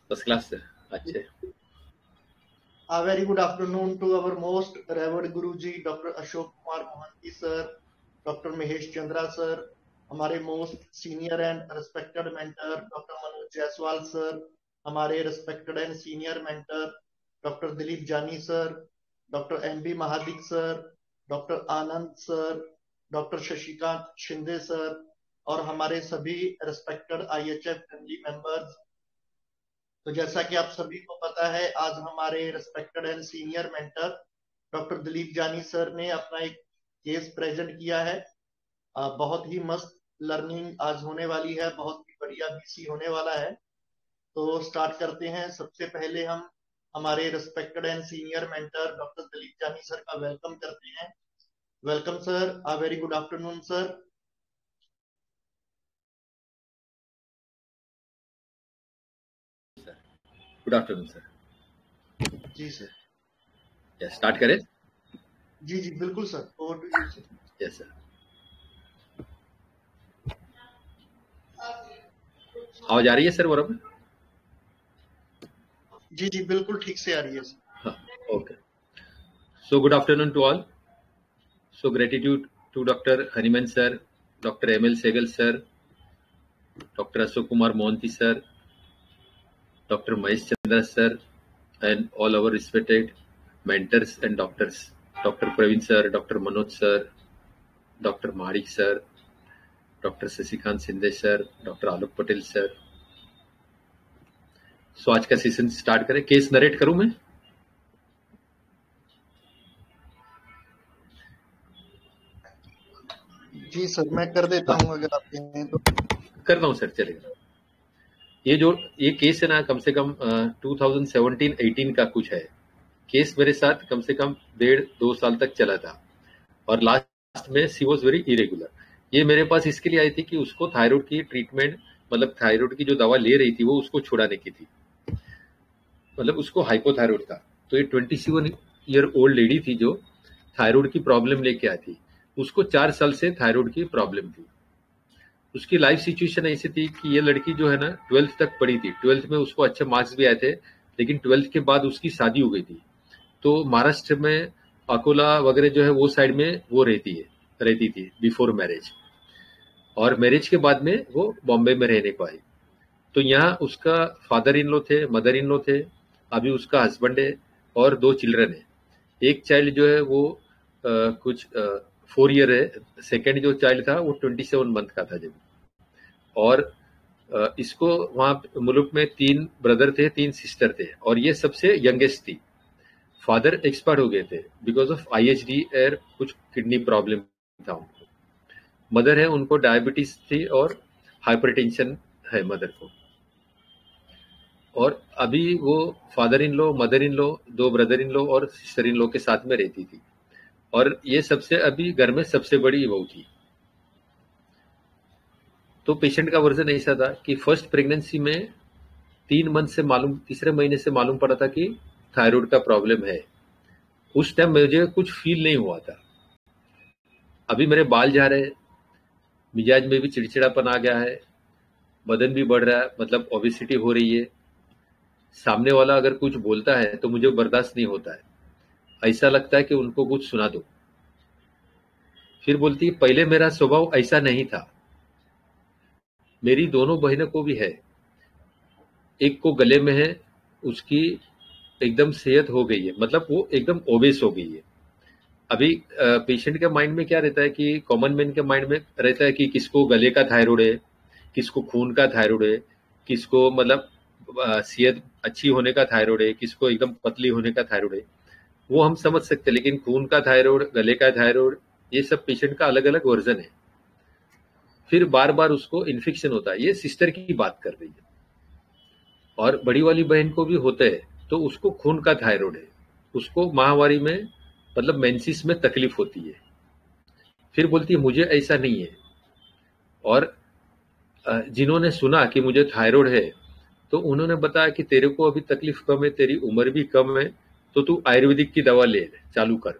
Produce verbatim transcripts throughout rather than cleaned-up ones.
First class sir, अच्छे। A very good afternoon to our most revered Guruji, Doctor Ashok Kumar Mohanty sir, Doctor Mahesh Chandra sir, हमारे most senior and respected mentor Doctor Manoj Jaiswal sir, हमारे respected and senior mentor Doctor Dilip Jani sir, Doctor M B Mahadik sir, Doctor Anand sir, Doctor Shashikant Shinde sir, और हमारे सभी respected I H F family members। तो जैसा कि आप सभी को पता है, आज हमारे respected and senior mentor doctor Dilip Jani sir ने अपना एक केस प्रेजेंट किया है। बहुत ही मस्त लर्निंग आज होने वाली है, बहुत ही बढ़िया बीसी होने वाला है। तो स्टार्ट करते हैं। सबसे पहले हम हमारे respected and senior mentor doctor Dilip Jani sir का वेलकम करते हैं। Welcome sir, a very good afternoon sir. Good afternoon sir. जी सर, यस, स्टार्ट करें? जी जी बिल्कुल sir, over to you sir. Yes sir. आवाज आ रही है सर बराबर? जी जी बिल्कुल ठीक से आ रही है सर। हाँ, okay. So good afternoon to all. So gratitude to doctor Hahnemann sir, doctor M L Sehgal sir, doctor Ashok Kumar Mohanty sir, doctor Mahesh Chandra sir, and all our respected mentors and doctors, Doctor Praveen sir, Doctor Manoj sir, Doctor Marik sir, Doctor Sasikant Shinde sir, Doctor Alok Patel sir। So आज का session start करें। Case narrate करूं मैं? जी sir, मैं कर देता हूं अगर आप कहें तो। करता हूं सर, चलेगा। ये जो ये केस है ना, कम से कम टू थाउजेंड सेवनटीन एटीन का कुछ है। केस मेरे साथ कम से कम डेढ़ दो साल तक चला था और लास्ट में सी वॉज वेरी इरेगुलर। ये मेरे पास इसके लिए आई थी कि उसको थायराइड की ट्रीटमेंट, मतलब थायराइड की जो दवा ले रही थी वो उसको छुड़ाने की थी, मतलब उसको हाइपोथायराइड था। तो ये twenty seven year old lady थी जो थायराइड की प्रॉब्लम लेके आई थी। उसको चार साल से थायराइड की प्रॉब्लम थी। उसकी लाइफ सिचुएशन ऐसी थी कि ये लड़की जो है ना ट्वेल्थ तक पढ़ी थी। ट्वेल्थ में उसको अच्छे मार्क्स भी आए थे, लेकिन ट्वेल्थ के बाद उसकी शादी हो गई थी। तो महाराष्ट्र में अकोला वगैरह जो है वो साइड में वो रहती है रहती थी बिफोर मैरिज, और मैरिज के बाद में वो बॉम्बे में रहने को आई। तो यहाँ उसका फादर इन लॉ थे, मदर इन लॉ थे, अभी उसका हस्बैंड है और दो चिल्ड्रन है। एक चाइल्ड जो है वो आ, कुछ फोर ईयर है, सेकेंड जो चाइल्ड था वो ट्वेंटी सेवन मंथ का था जब। और आ, इसको वहां मुल्क में तीन ब्रदर थे, तीन सिस्टर थे, और ये सबसे यंगेस्ट थी। फादर एक्सपायर हो गए थे because of I H D और कुछ किडनी प्रॉब्लम था उनको। मदर है, उनको डायबिटीज थी और हाइपरटेंशन है मदर को। और अभी वो father in law, mother in law, दो ब्रदर इन लॉ और सिस्टर इन लॉ के साथ में रहती थी। और ये सबसे अभी घर में सबसे बड़ी वो थी। तो पेशेंट का वर्जन ऐसा था कि फर्स्ट प्रेगनेंसी में तीन मंथ से मालूम, तीसरे महीने से मालूम पड़ा था कि थायराइड का प्रॉब्लम है। उस टाइम मुझे कुछ फील नहीं हुआ था। अभी मेरे बाल जा रहे हैं, मिजाज में भी चिड़चिड़ापन आ गया है, वजन भी बढ़ रहा है, मतलब ओबेसिटी हो रही है। सामने वाला अगर कुछ बोलता है तो मुझे बर्दाश्त नहीं होता है, ऐसा लगता है कि उनको कुछ सुना दो। फिर बोलती है पहले मेरा स्वभाव ऐसा नहीं था। मेरी दोनों बहनों को भी है, एक को गले में है, उसकी एकदम सेहत हो गई है, मतलब वो एकदम ओबेस हो गई है। अभी पेशेंट के माइंड में क्या रहता है कि कॉमन मैन के माइंड में रहता है कि किसको गले का थायराइड है, किसको खून का थायराइड है, किसको मतलब सेहत अच्छी होने का थायराइड है, किसको एकदम पतली होने का थायराइड है। वो हम समझ सकते हैं, लेकिन खून का थायराइड, गले का थायराइड, ये सब पेशेंट का अलग अलग वर्जन है। फिर बार बार उसको इन्फेक्शन होता है। ये सिस्टर की बात कर रही है। और बड़ी वाली बहन को भी होता है, तो उसको खून का थायराइड है, उसको माहवारी में मतलब मेंसिस में तकलीफ होती है। फिर बोलती है मुझे ऐसा नहीं है। और जिन्होंने सुना कि मुझे थायराइड है तो उन्होंने बताया कि तेरे को अभी तकलीफ कम है, तेरी उम्र भी कम है, तो तू आयुर्वेदिक की दवा ले चालू कर।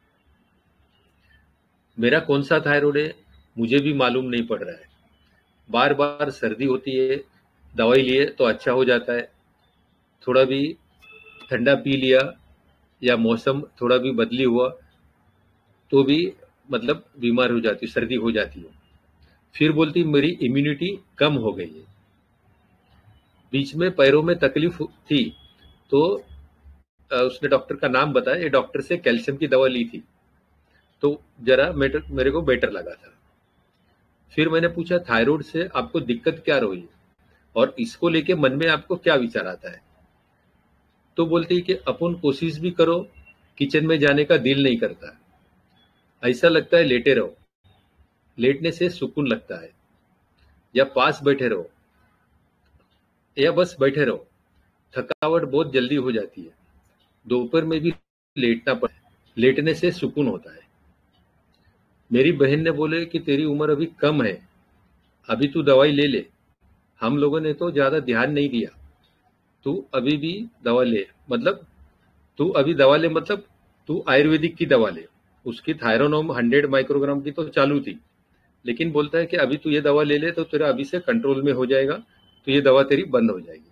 मेरा कौन सा थायराइड है मुझे भी मालूम नहीं पड़ रहा है। बार बार सर्दी होती है, दवाई लिए तो अच्छा हो जाता है, थोड़ा भी ठंडा पी लिया या मौसम थोड़ा भी बदली हुआ तो भी मतलब बीमार हो जाती, सर्दी हो जाती है। फिर बोलती मेरी इम्यूनिटी कम हो गई है। बीच में पैरों में तकलीफ थी तो अ, उसने डॉक्टर का नाम बताया, ये डॉक्टर से कैल्शियम की दवा ली थी तो जरा मेरे मेरे को बेटर लगा था। फिर मैंने पूछा थायराइड से आपको दिक्कत क्या रही और इसको लेके मन में आपको क्या विचार आता है? तो बोलती है कि अपन कोशिश भी करो, किचन में जाने का दिल नहीं करता, ऐसा लगता है लेटे रहो, लेटने से सुकून लगता है, या पास बैठे रहो या बस बैठे रहो, थकावट बहुत जल्दी हो जाती है, दोपहर में भी लेटना पड़ता है, लेटने से सुकून होता है। मेरी बहन ने बोले कि तेरी उम्र अभी कम है, अभी तू दवाई ले ले, हम लोगों ने तो ज्यादा ध्यान नहीं दिया, तू अभी भी दवा ले, मतलब तू अभी दवा ले मतलब तू आयुर्वेदिक की दवा ले। उसकी थायरोनोम हंड्रेड माइक्रोग्राम की तो चालू थी, लेकिन बोलता है कि अभी तू ये दवा ले ले तो तेरा अभी से कंट्रोल में हो जाएगा, तो ये दवा तेरी बंद हो जाएगी।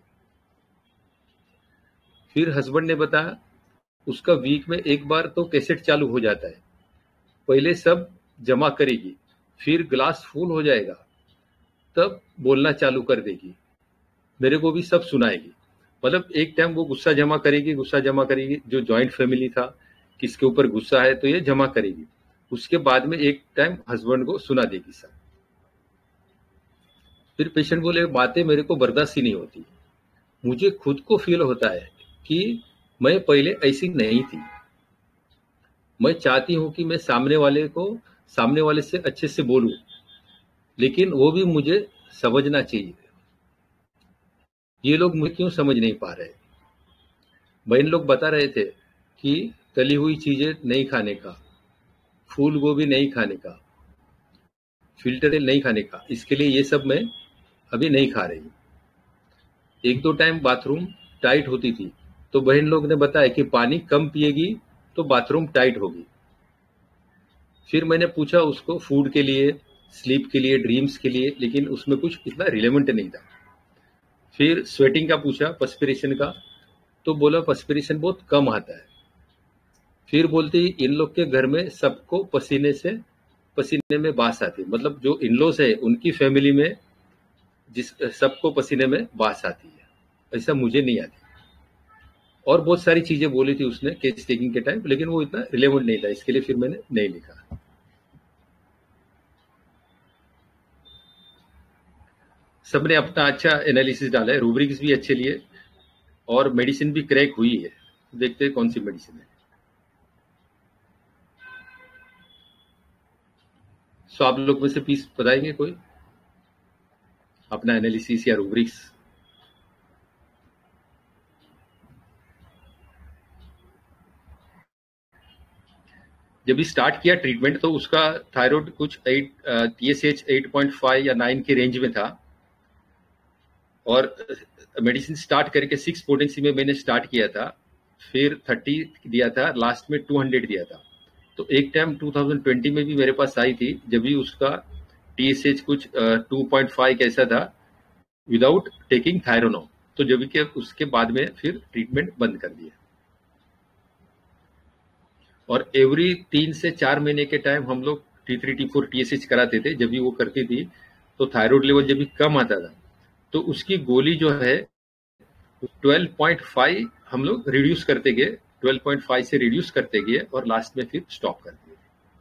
फिर हस्बैंड ने बताया उसका वीक में एक बार तो कैसेट चालू हो जाता है, पहले सब जमा करेगी, फिर ग्लास फुल हो जाएगा, तब बोलना चालू कर देगी, मेरे को भी सब सुनाएगी। मतलब एक टाइम वो गुस्सा जमा करेगी, गुस्सा जमा करेगी, जो जॉइंट फैमिली था किसके ऊपर गुस्सा है तो ये जमा करेगी, उसके बाद में एक टाइम हस्बैंड को सुना देगी सब। फिर पेशेंट बोले बातें मेरे को बर्दाश्त ही नहीं होती, मुझे खुद को फील होता है कि मैं पहले ऐसी नहीं थी, मैं चाहती हूं कि मैं सामने वाले को सामने वाले से अच्छे से बोलूं, लेकिन वो भी मुझे समझना चाहिए, ये लोग मुझे क्यों समझ नहीं पा रहे। बहन लोग बता रहे थे कि तली हुई चीजें नहीं खाने का, फूल गोभी नहीं खाने का, फिल्टर तेल नहीं खाने का, इसके लिए ये सब मैं अभी नहीं खा रही। एक दो टाइम बाथरूम टाइट होती थी तो बहन लोग ने बताया कि पानी कम पिएगी तो बाथरूम टाइट होगी। फिर मैंने पूछा उसको फूड के लिए, स्लीप के लिए, ड्रीम्स के लिए, लेकिन उसमें कुछ इतना रिलेवेंट नहीं था। फिर स्वेटिंग का पूछा, पर्सपिरेशन का, तो बोला पर्सपिरेशन बहुत कम आता है। फिर बोलती इन लोग के घर में सबको पसीने से पसीने में बास आती है, मतलब जो इनलॉस है उनकी फैमिली में जिस सबको पसीने में बास आती है, ऐसा मुझे नहीं आती। और बहुत सारी चीजें बोली थी उसने केस टेकिंग के टाइम, लेकिन वो इतना रिलेवेंट नहीं था, इसके लिए फिर मैंने नहीं लिखा। सबने अपना अच्छा एनालिसिस डाला है, रूब्रिक्स भी अच्छे लिए और मेडिसिन भी क्रैक हुई है। देखते हैं कौन सी मेडिसिन है। सो आप लोग में से प्लीज बताएंगे कोई अपना एनालिसिस या रूब्रिक्स। जब भी स्टार्ट किया ट्रीटमेंट तो उसका थायराइड कुछ eight TSH eight point five या नाइन के रेंज में था, और मेडिसिन स्टार्ट करके सिक्स पोटेंसी में मैंने स्टार्ट किया था, फिर थर्टी दिया था, लास्ट में टू हंड्रेड दिया था। तो एक टाइम टू थाउजेंड ट्वेंटी में भी मेरे पास आई थी जब भी उसका टीएसएच कुछ टू पॉइंट फाइव कैसा था विदाउट टेकिंग थायरोनोम, तो जब भी के उसके बाद में फिर ट्रीटमेंट बंद कर दिया। और एवरी तीन से चार महीने के टाइम हम लोग T three T four TSH कराते थे। जब भी वो करती थी तो थायराइड लेवल जब भी कम आता था तो उसकी गोली जो है ट्वेल्व पॉइंट फाइव हम लोग रिड्यूस करते गए, ट्वेल्व पॉइंट फाइव से रिड्यूस करते गए और लास्ट में फिर स्टॉप कर दिए।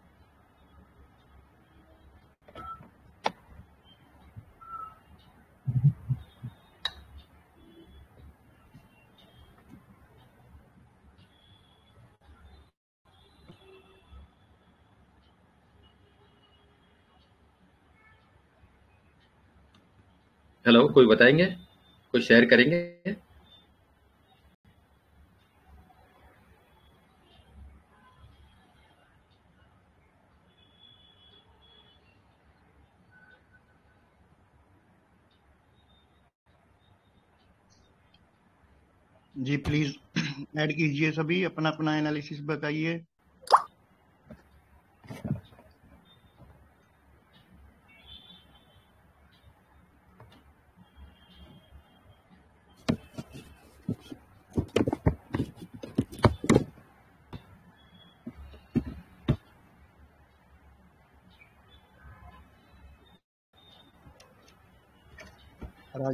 हेलो, कोई बताएंगे, कोई शेयर करेंगे? जी प्लीज ऐड कीजिए, सभी अपना अपना एनालिसिस बताइए।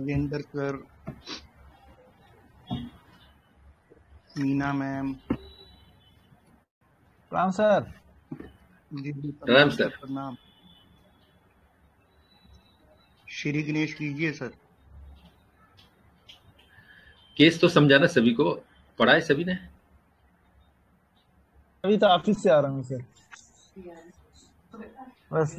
राजेंद्र सर, मीना मैम, प्रणाम सर। जी जी प्रणाम प्रणाम सर। सर, प्रणाम। श्री गणेश कीजिए सर। केस तो समझाना सभी को, पढ़ा है सभी ने? अभी तो ऑफिस से आ रहा हूँ सर, बस।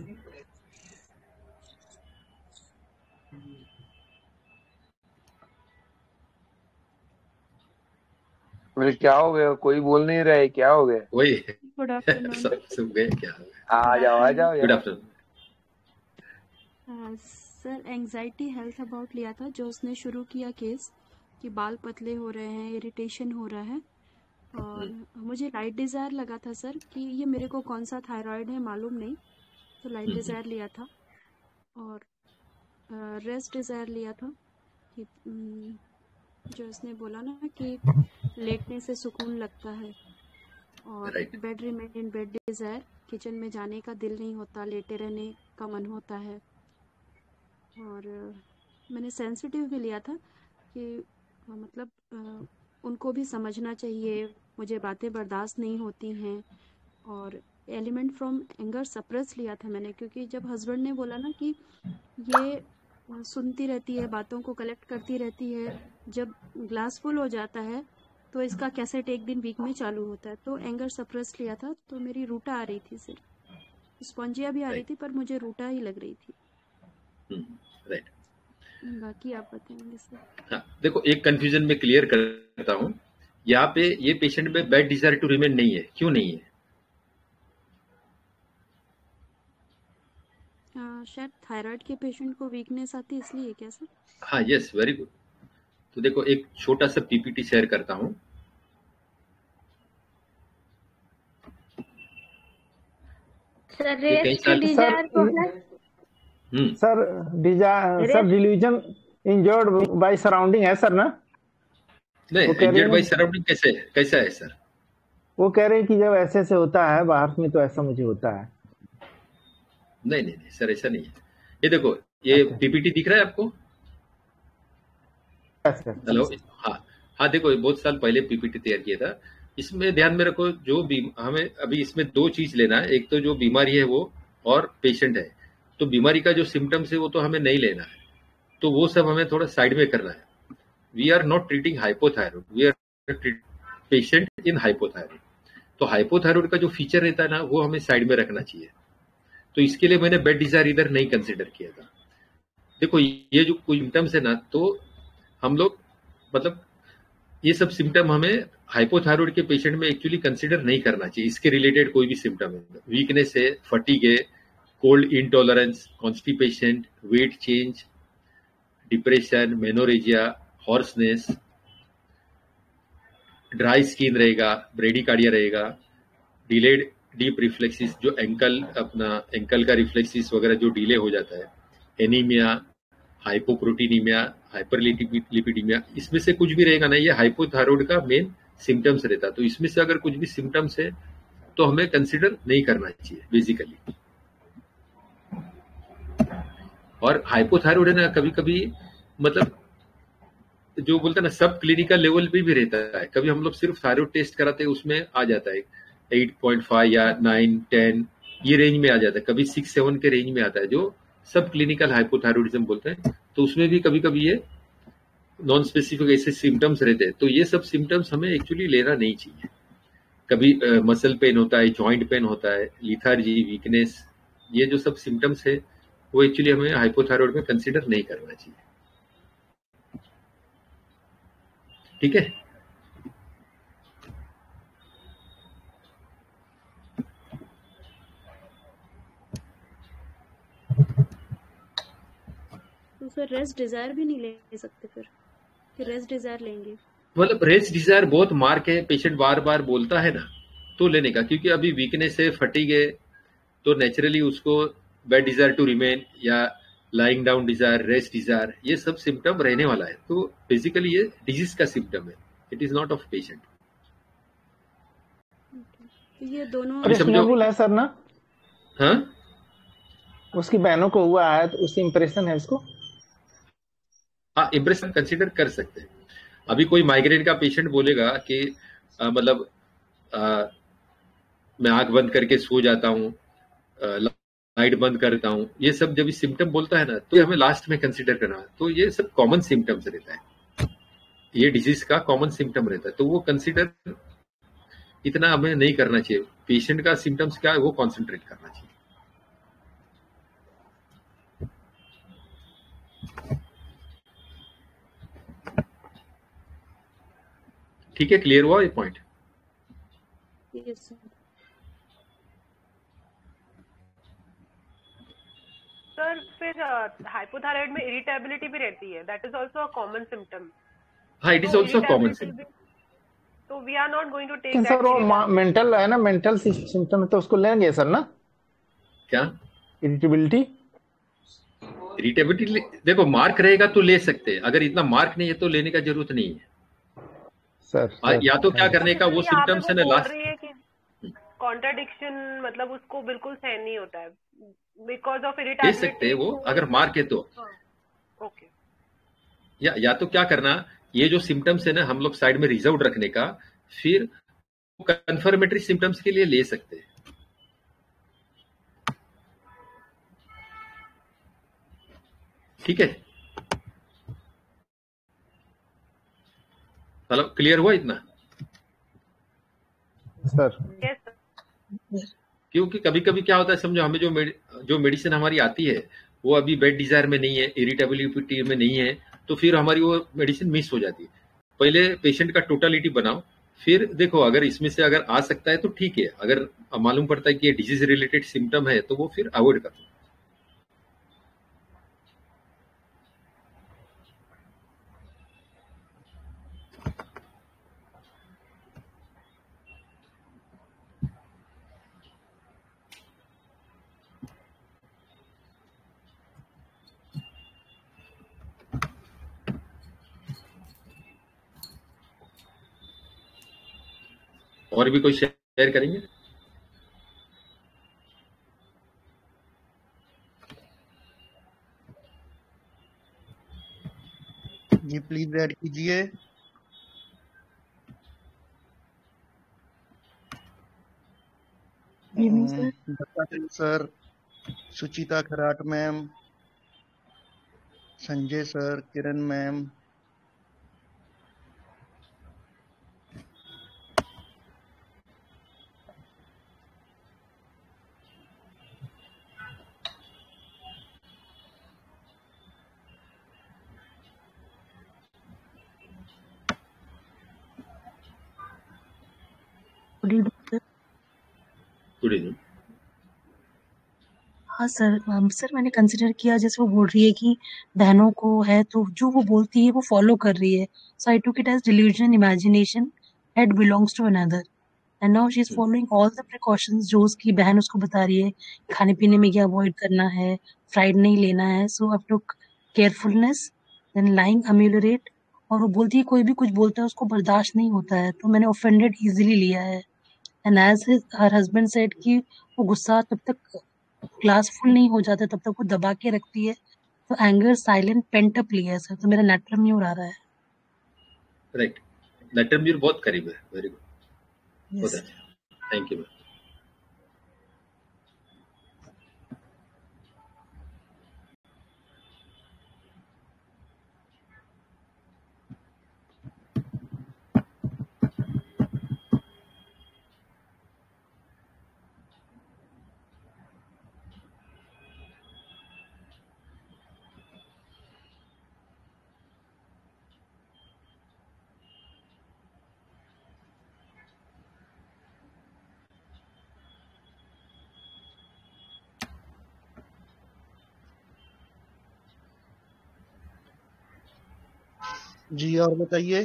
बोले क्या हो गया, कोई बोल नहीं रहा है, क्या हो गया? वही गुड आफ्टरनून सब सब गए क्या? आ जाओ आ जाओ गुड यार। Afternoon. Sir anxiety health about लिया था, जो उसने शुरू किया केस कि बाल पतले हो रहे हैं, इरिटेशन हो रहा है, और मुझे लाइट डिज़ायर लगा था सर कि ये मेरे को कौन सा थायराइड है मालूम नहीं, तो लाइट डिज़ायर लिया था। और रेस्ट डिज़ायर लिया था कि अम, जो उसने बोला ना कि लेटने से सुकून लगता है, और Right. Bed remain in bed desire, kitchen में जाने का दिल नहीं होता, लेटे रहने का मन होता है। और अ, मैंने सेंसिटिव भी लिया था कि अ, मतलब अ, उनको भी समझना चाहिए, मुझे बातें बर्दाश्त नहीं होती हैं। और एलिमेंट फ्रॉम एंगर सप्रेस लिया था मैंने, क्योंकि जब हस्बैंड ने बोला ना कि ये अ, सुनती रहती है, बातों को कलेक्ट करती रहती है, जब ग्लास फुल हो जाता है तो इसका कैसेट एक दिन वीक में चालू होता है, तो एंगर सप्रेस लिया था। तो मेरी रूटा आ रही थी सिर्फ, स्पॉन्जिया भी आ रही Right. थी, पर मुझे रूटा ही लग रही थी। राइट। बाकी आप बताएंगे सर। हाँ, देखो एक कंफ्यूजन में क्लियर करता हूँ। यहाँ पे ये पेशेंट में बेड डिजायर टू रिमेन नहीं है, क्यों नहीं है? आ, शायद थायराइड के पेशेंट को वीकनेस आती है, इसलिए क्या सर? हाँ, यस, वेरी गुड। तो देखो एक छोटा सा पीपीटी शेयर करता हूँ। सर ये कई रेस्ट साल डिजायर को है। Hmm sir desire sir delusion injured by surrounding है सर ना? नहीं, वो कह रही इंजर्ड बाय है सराउंडिंग कैसे है? कैसा है सर? वो कह रहे हैं कि जब ऐसे ऐसे होता है बाहर में, तो ऐसा मुझे होता है। नहीं नहीं नहीं सर, ऐसा नहीं है। ये देखो, ये अच्छा। पीपीटी दिख रहा है आपको? अच्छा, हेलो, हाँ हाँ, देखो ये बहुत साल पहले पीपीटी तैयार किया था। इसमें ध्यान में रखो, जो बीम हमें अभी इसमें दो चीज लेना है, एक तो जो बीमारी है वो, और पेशेंट है। तो बीमारी का जो सिम्टम्स है वो तो हमें नहीं लेना है, तो वो सब हमें थोड़ा साइड में करना है। We are not treating hypothyroid, we are treat patient in hypothyroid. तो हाइपोथायरॉइड का जो फीचर रहता है ना, वो हमें साइड में रखना चाहिए। तो इसके लिए मैंने बेड डिजायर इधर नहीं कंसिडर किया था। देखो ये जो कोई सिम्टम्स है ना, तो हम लोग मतलब ये सब सिम्टम हमें हाइपोथायरॉइड के पेशेंट में एक्चुअली कंसिडर नहीं करना चाहिए। इसके रिलेटेड कोई भी सिम्टम है, वीकनेस है, फटीग है, cold intolerance, constipation, weight change, depression, menorrhagia, hoarseness, dry skin रहेगा, ब्रेडिकार्डिया रहेगा, डिलेड डीप रिफ्लेक्सिस, जो एंकल अपना एंकल का रिफ्लेक्सिस वगैरह जो डिले हो जाता है, एनीमिया, हाइपोप्रोटीनीमिया, हाइपरलिपिडीमिया, इसमें से कुछ भी रहेगा ना, ये हाइपोथायरॉइड का मेन सिम्टम्स रहता है। तो इसमें से अगर कुछ भी सिम्टम्स है तो हमें कंसिडर नहीं करना चाहिए बेसिकली। और हाइपोथायरॉइड है ना, कभी कभी मतलब जो बोलते हैं ना, सब क्लिनिकल लेवल पे भी रहता है। कभी हम लोग सिर्फ थायरॉइड टेस्ट कराते हैं, उसमें आ जाता है आठ पॉइंट पाँच या नौ, दस ये रेंज में आ जाता है, कभी छह सात के रेंज में आता है, जो सब क्लिनिकल हाइपोथायरॉइडिज्म बोलते हैं। तो उसमें भी कभी कभी ये नॉन स्पेसिफिक ऐसे सिम्टम्स रहते हैं। तो ये सब सिम्टम्स हमें एक्चुअली लेना नहीं चाहिए। कभी मसल पेन होता है, जॉइंट पेन होता है, लिथार्जी, वीकनेस, ये जो सब सिम्टम्स है वो एक्चुअली हमें हाइपोथायरॉइड में कंसिडर नहीं करना चाहिए। ठीक है? तो सर रेस्ट डिजायर भी नहीं ले सकते फिर, कि रेस्ट डिजायर लेंगे? मतलब रेस्ट डिजायर बहुत मार्क है, पेशेंट बार बार बोलता है ना, तो लेने का, क्योंकि अभी वीकनेस है, फटीग है, तो नेचुरली उसको बेड डिजायर टू रिमेन या lying down desire, rest desire, ये सब सिम्टम रहने वाला है। तो बेसिकली ये डिजीज का सिम्टम है, it is not of patient. तो ये दोनों अभी समझो। रिजनेबल है सर ना? हाँ, उसकी बहनों को हुआ है तो उससे इंप्रेशन है उसको। हाँ, इम्प्रेशन कंसीडर कर सकते हैं। अभी कोई माइग्रेन का पेशेंट बोलेगा कि आ, मतलब आ, मैं आंख बंद करके सो जाता हूँ, लाइट बंद करता हूँ, ये सब जब सिम्टम बोलता है ना, तो हमें लास्ट में कंसीडर करना है। तो ये सब कॉमन सिम्टम्स रहता है, ये डिजीज का कॉमन सिम्टम रहता है, तो वो कंसीडर इतना हमें नहीं करना चाहिए। पेशेंट का सिम्टम्स क्या है वो कॉन्सेंट्रेट करना चाहिए। ठीक है, क्लियर हुआ ये पॉइंट? Yes sir. सर फिर हाइपोथायराइड में इरिटेबिलिटी भी रहती है, that is also a common symptom. हाँ, it is also common symptom. तो we are not going to take लेकिन दैट। सर वो मेंटल है ना, मेंटल सिम्टम है, तो उसको लेंगे सर ना, क्या इरिटेबिलिटी। इरिटेबिलिटी देखो, मार्क रहेगा तो ले सकते हैं, अगर इतना मार्क नहीं है तो लेने का जरूरत नहीं है सर, आ, सर या तो क्या करने का, वो यहाँ पे सिम्टम्स वो है ना बोल लास्ट। रही है कि कॉन्ट्राडिक्शन मतलब उसको बिल्कुल सहन नहीं होता है बिकॉज ऑफ ले इरिटेबिलिटी। सकते हैं वो, अगर मार्क है तो। ओके। या या तो क्या करना, ये जो सिम्टम्स है ना हम लोग साइड में रिजर्व रखने का, फिर कंफर्मेटरी सिम्टम्स के लिए ले सकते हैं। ठीक है, चलो क्लियर हुआ इतना? Sir yes sir. क्योंकि कभी कभी क्या होता है, समझो हमें जो मेड, जो मेडिसिन हमारी आती है वो अभी बेड डिजायर में नहीं है, इरिटेबिलिटी में नहीं है, तो फिर हमारी वो मेडिसिन मिस हो जाती है। पहले पेशेंट का टोटलिटी बनाओ, फिर देखो अगर इसमें से अगर आ सकता है तो ठीक है, अगर मालूम पड़ता है कि ये डिजीज रिलेटेड सिम्टम है तो वो फिर अवॉइड करो। और भी कोई शेयर करेंगे? जी प्लीज ऐड कीजिए। Dattatreya sir, Suchita Kharat ma'am, Sanjay sir, Kiran ma'am, good evening sir. Good evening. हाँ सर, um, सर मैंने कंसिडर किया जैसे वो बोल रही है कि बहनों को है तो जो वो बोलती है वो फॉलो कर रही है, so I took it as delusion imagination, head belongs to another and now she is following all the precautions जो उसकी बहन उसको बता रही है, खाने पीने में क्या अवॉइड करना है, फ्राइड नहीं लेना है, so I took carefulness then lying ameliorate. और वो बोलती है कोई भी कुछ बोलता है उसको बर्दाश्त नहीं होता है, तो मैंने ऑफेंडेड इजीली लिया है। And as her husband said कि वो गुस्सा तब तक ग्लास फुल नहीं हो जाता तब तक वो दबा के रखती है, तो एंगर साइलेंट पेंट अप लिया है सर, तो मेरा नेट्रम यूर आ रहा है। राइट, नेट्रम यूर बहुत करीब है, वेरी गुड, बहुत अच्छा, थैंक यू। जी और बताइए।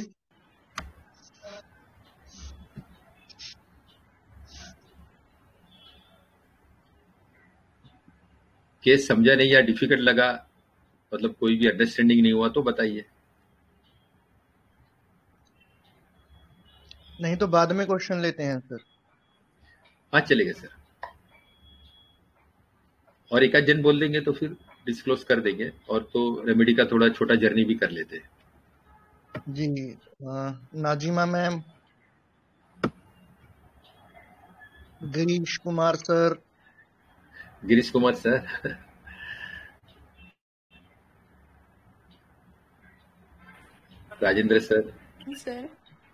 केस समझा नहीं या डिफिकल्ट लगा, मतलब कोई भी अंडरस्टैंडिंग नहीं हुआ तो बताइए। नहीं तो बाद में क्वेश्चन लेते हैं सर। हाँ चलेगा सर, और एक आध जन बोल देंगे तो फिर डिस्क्लोज कर देंगे, और तो रेमेडी का थोड़ा छोटा जर्नी भी कर लेते हैं। जी आ, Nazima ma'am, Girish Kumar sir, Girish Kumar sir, Rajendra sir, sir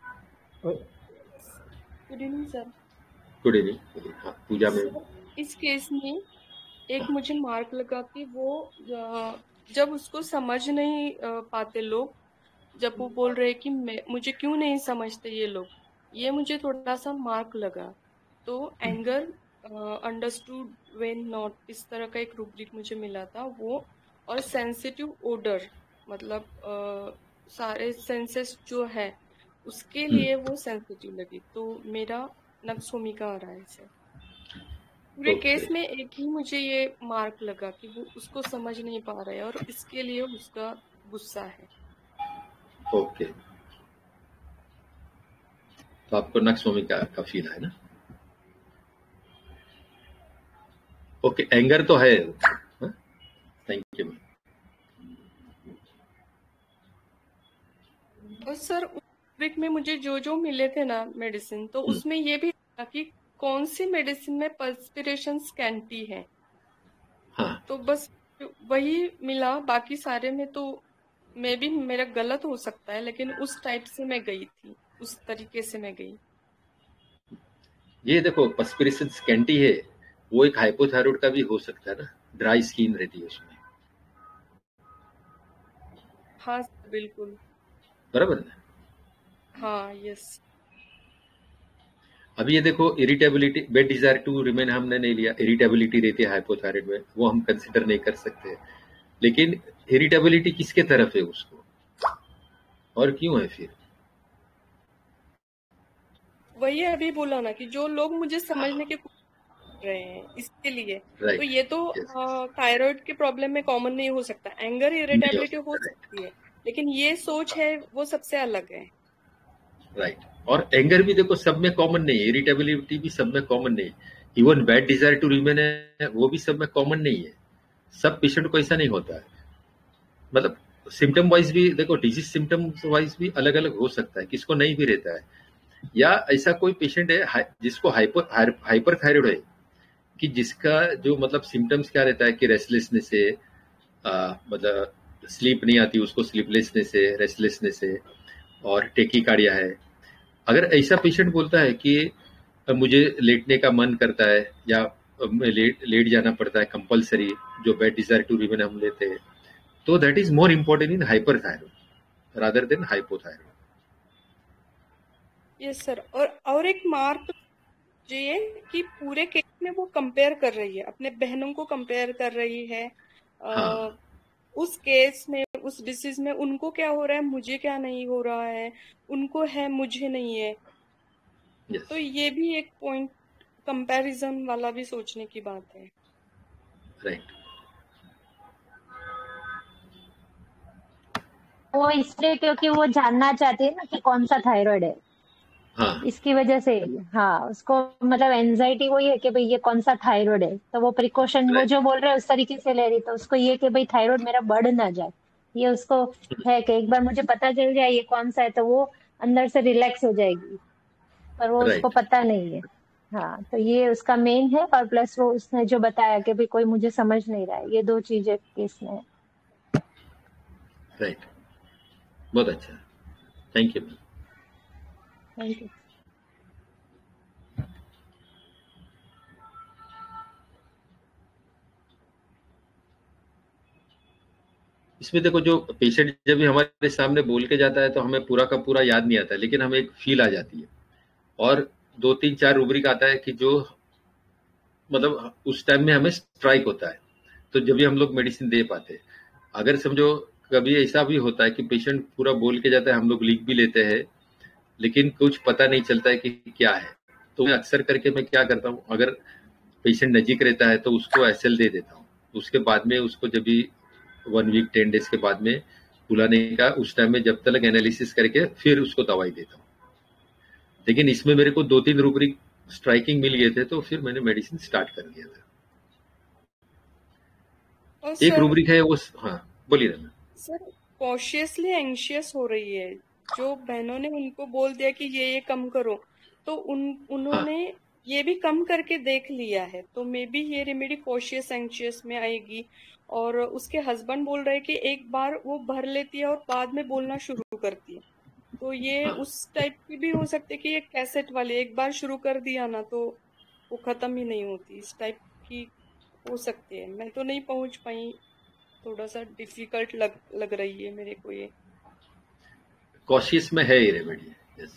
good evening sir. Good evening. हाँ, पूजा मैम। इस केस में एक मुझे मार्क लगा कि वो अ, जब उसको समझ नहीं अ, पाते लोग, जब वो बोल रहे कि मैं मुझे क्यों नहीं समझते ये लोग, ये मुझे थोड़ा सा मार्क लगा। तो एंगर अंडरस्टूड व्हेन नॉट, इस तरह का एक रूब्रिक मुझे मिला था वो। और सेंसिटिव ओडर, मतलब अ, सारे सेंसेस जो है उसके लिए वो सेंसिटिव लगी, तो मेरा नक्सोमिका आ रहा है सर। पूरे ओके केस में एक ही मुझे ये मार्क लगा कि वो उसको समझ नहीं पा रहे और इसके लिए उसका गुस्सा है। ओके, तो आपको नक्सोमिका का फील है ना? ओके, एंगर तो है। Thank you ma'am. और सर उस वीक में मुझे जो जो मिले थे ना मेडिसिन, तो उसमें ये भी था कि कौन सी मेडिसिन में पर्स्पिरेशन स्कैंटी है। हाँ, तो बस वही मिला, बाकी सारे में तो मे भी मेरा गलत हो सकता है, लेकिन उस टाइप से मैं गई थी, उस तरीके से मैं गई। ये देखो पर्स्पिरेशन स्कैंटी है, वो एक हाइपोथायराइड का भी हो सकता है ना, ड्राई स्किन रहती है उसमें। हाँ सर बिल्कुल, बराबर ना? हाँ यस। अभी ये देखो irritability, bed desire to remain हमने नहीं लिया, इरिटेबिलिटी रहती है हाइपोथायराइड में, वो हम कंसिडर नहीं कर सकते। लेकिन इरिटेबिलिटी किसके तरफ है उसको, और क्यों है फिर? वही अभी बोला ना कि जो लोग मुझे समझने के कोशिश कर रहे हैं इसके लिए, राइट, तो ये तो थायराइड के प्रॉब्लम में कॉमन नहीं हो सकता। एंगर इरिटेबिलिटी हो सकती है, लेकिन ये सोच है वो सबसे अलग है। राइट, और एंगर भी देखो सब में कॉमन नहीं है, इरिटेबिलिटी भी सब में कॉमन नहीं है, even bad desire to remain है वो भी सब में कॉमन नहीं है। सब पेशेंट को ऐसा नहीं होता है, मतलब सिम्टम वाइज भी देखो, डिजीज सिम्टम वाइज भी अलग अलग हो सकता है, किसको नहीं भी रहता है। या ऐसा कोई पेशेंट है जिसको हाइपर हाइपर थायराइड है, कि जिसका जो मतलब सिम्टम्स क्या रहता है कि रेस्टलेसनेस है, मतलब स्लीप नहीं आती उसको, स्लीपलेसनेस है, रेस्टलेसनेस है, और टेकीकार्डिया है। अगर ऐसा पेशेंट बोलता है कि मुझे लेटने का मन करता है, या लेट लेट जाना पड़ता है कंपलसरी, जो बेड डिजायर टू रिमेन हम लेते हैं, तो that is more important in hyperthyroid rather than hypothyroid. Yes sir. और और एक मार्क जो ये कि पूरे केस में वो कंपेयर कर रही है, अपने बहनों को कंपेयर कर रही है। हाँ, आ, उस केस में, उस डिसीज में उनको क्या हो रहा है, मुझे क्या नहीं हो रहा है, उनको है मुझे नहीं है। yes. तो ये भी एक पॉइंट कंपैरिजन वाला भी सोचने की बात है। राइट, वो इसलिए क्योंकि वो जानना चाहती है ना कि कौन सा थायराइड है, हाँ, इसकी वजह से। हाँ, उसको मतलब एंजाइटी वही है कि भाई ये कौन सा थायराइड है, तो वो प्रिकॉशन वो राइट, जो बोल रहे हैं उस तरीके से ले रही, तो उसको ये कि भाई थायराइड मेरा बढ़ ना जाए, ये उसको है कि एक बार मुझे पता चल जाए ये कौन सा है तो वो अंदर से रिलैक्स हो जाएगी, पर वो उसको राइट, पता नहीं है। हाँ, तो ये उसका मेन है, और प्लस वो उसने जो बताया कि भाई कोई मुझे समझ नहीं रहा है, ये दो चीजें केस में है। राइट, बहुत अच्छा, थैंक यू। Thank you. इसमें देखो, जो पेशेंट जब भी हमारे सामने बोल के जाता है तो हमें पूरा का पूरा याद नहीं आता, लेकिन हमें एक फील आ जाती है, और दो तीन चार रूब्रिक आता है कि जो मतलब उस टाइम में हमें स्ट्राइक होता है, तो जब भी हम लोग मेडिसिन दे पाते हैं। अगर समझो कभी ऐसा भी होता है कि पेशेंट पूरा बोल के जाता है, हम लोग लिख भी लेते हैं, लेकिन कुछ पता नहीं चलता है कि क्या है, तो मैं अक्सर करके मैं क्या करता हूँ, अगर पेशेंट नजीक रहता है तो उसको एसएल दे देता हूँ, उसके बाद में उसको जब भी वन वीक टेन डेज के बाद में बुलाने का, उस टाइम में जब तक एनालिसिस करके फिर उसको दवाई देता हूँ। लेकिन इसमें मेरे को दो तीन रूब्रिक स्ट्राइकिंग मिल गए थे, तो फिर मैंने मेडिसिन स्टार्ट कर दिया था। और एक सर रूब्रिक है वो, हाँ बोलिए ना। सर कॉशियसली एंशियस हो रही है, जो बहनों ने उनको बोल दिया कि ये ये कम करो, तो उन हाँ उन्होंने ये भी कम करके देख लिया है, तो मे बी ये रेमेडी कॉशियस एंशियस में आएगी। और उसके हस्बैंड बोल रहे हैं कि एक बार वो भर लेती है और बाद में बोलना शुरू करती है, तो ये हाँ उस टाइप की भी हो सकती है कि ये कैसेट वाली एक बार शुरू कर दिया ना तो वो खत्म ही नहीं होती, इस टाइप की हो सकती है। मैं तो नहीं पहुंच पाई, थोड़ा सा डिफिकल्ट लग लग रही है मेरे को ये। कॉशियस में है ये रेमेडी, यस।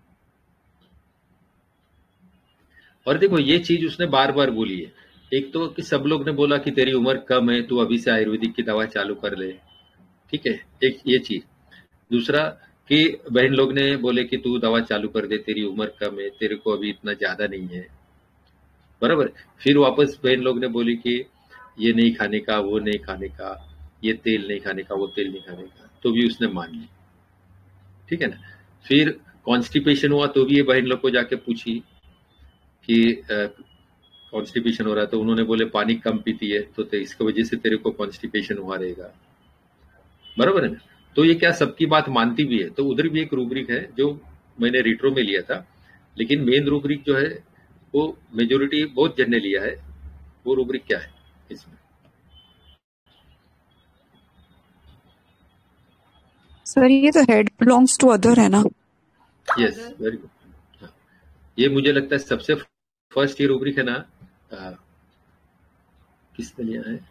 और देखो ये चीज उसने बार बार बोली है। एक तो कि सब लोग ने बोला कि तेरी उम्र कम है, तू अभी से आयुर्वेदिक की दवा चालू कर ले, ठीक है, एक ये चीज। दूसरा कि बहन लोग ने बोले कि तू दवा चालू कर दे, तेरी उम्र कम है, तेरे को अभी इतना ज्यादा नहीं है, बराबर। फिर वापस बहन लोग ने बोली कि ये नहीं खाने का, वो नहीं खाने का, ये तेल नहीं खाने का, वो तेल नहीं खाने का, तो भी उसने मान ली, ठीक है ना। फिर कॉन्स्टिपेशन हुआ तो भी ये बहन लोग को जाके पूछी कि कॉन्स्टिपेशन हो रहा है, तो उन्होंने बोले पानी कम पीती है तो ते, इसकी वजह से तेरे को कॉन्स्टिपेशन हुआ रहेगा, बराबर है ना। तो ये क्या सबकी बात मानती भी है। तो उधर भी एक रूब्रिक है जो मैंने रिट्रो में लिया था, लेकिन मेन रूब्रिक जो है वो मेजोरिटी बहुत जन ने लिया है। वो रूब्रिक क्या है इसमें? सर ये तो हेड बिलोंग्स टू अदर है ना? Yes, very good. ये मुझे लगता है सबसे फर्स्ट ये रूब्रिक है ना, आ, किसने लिया है?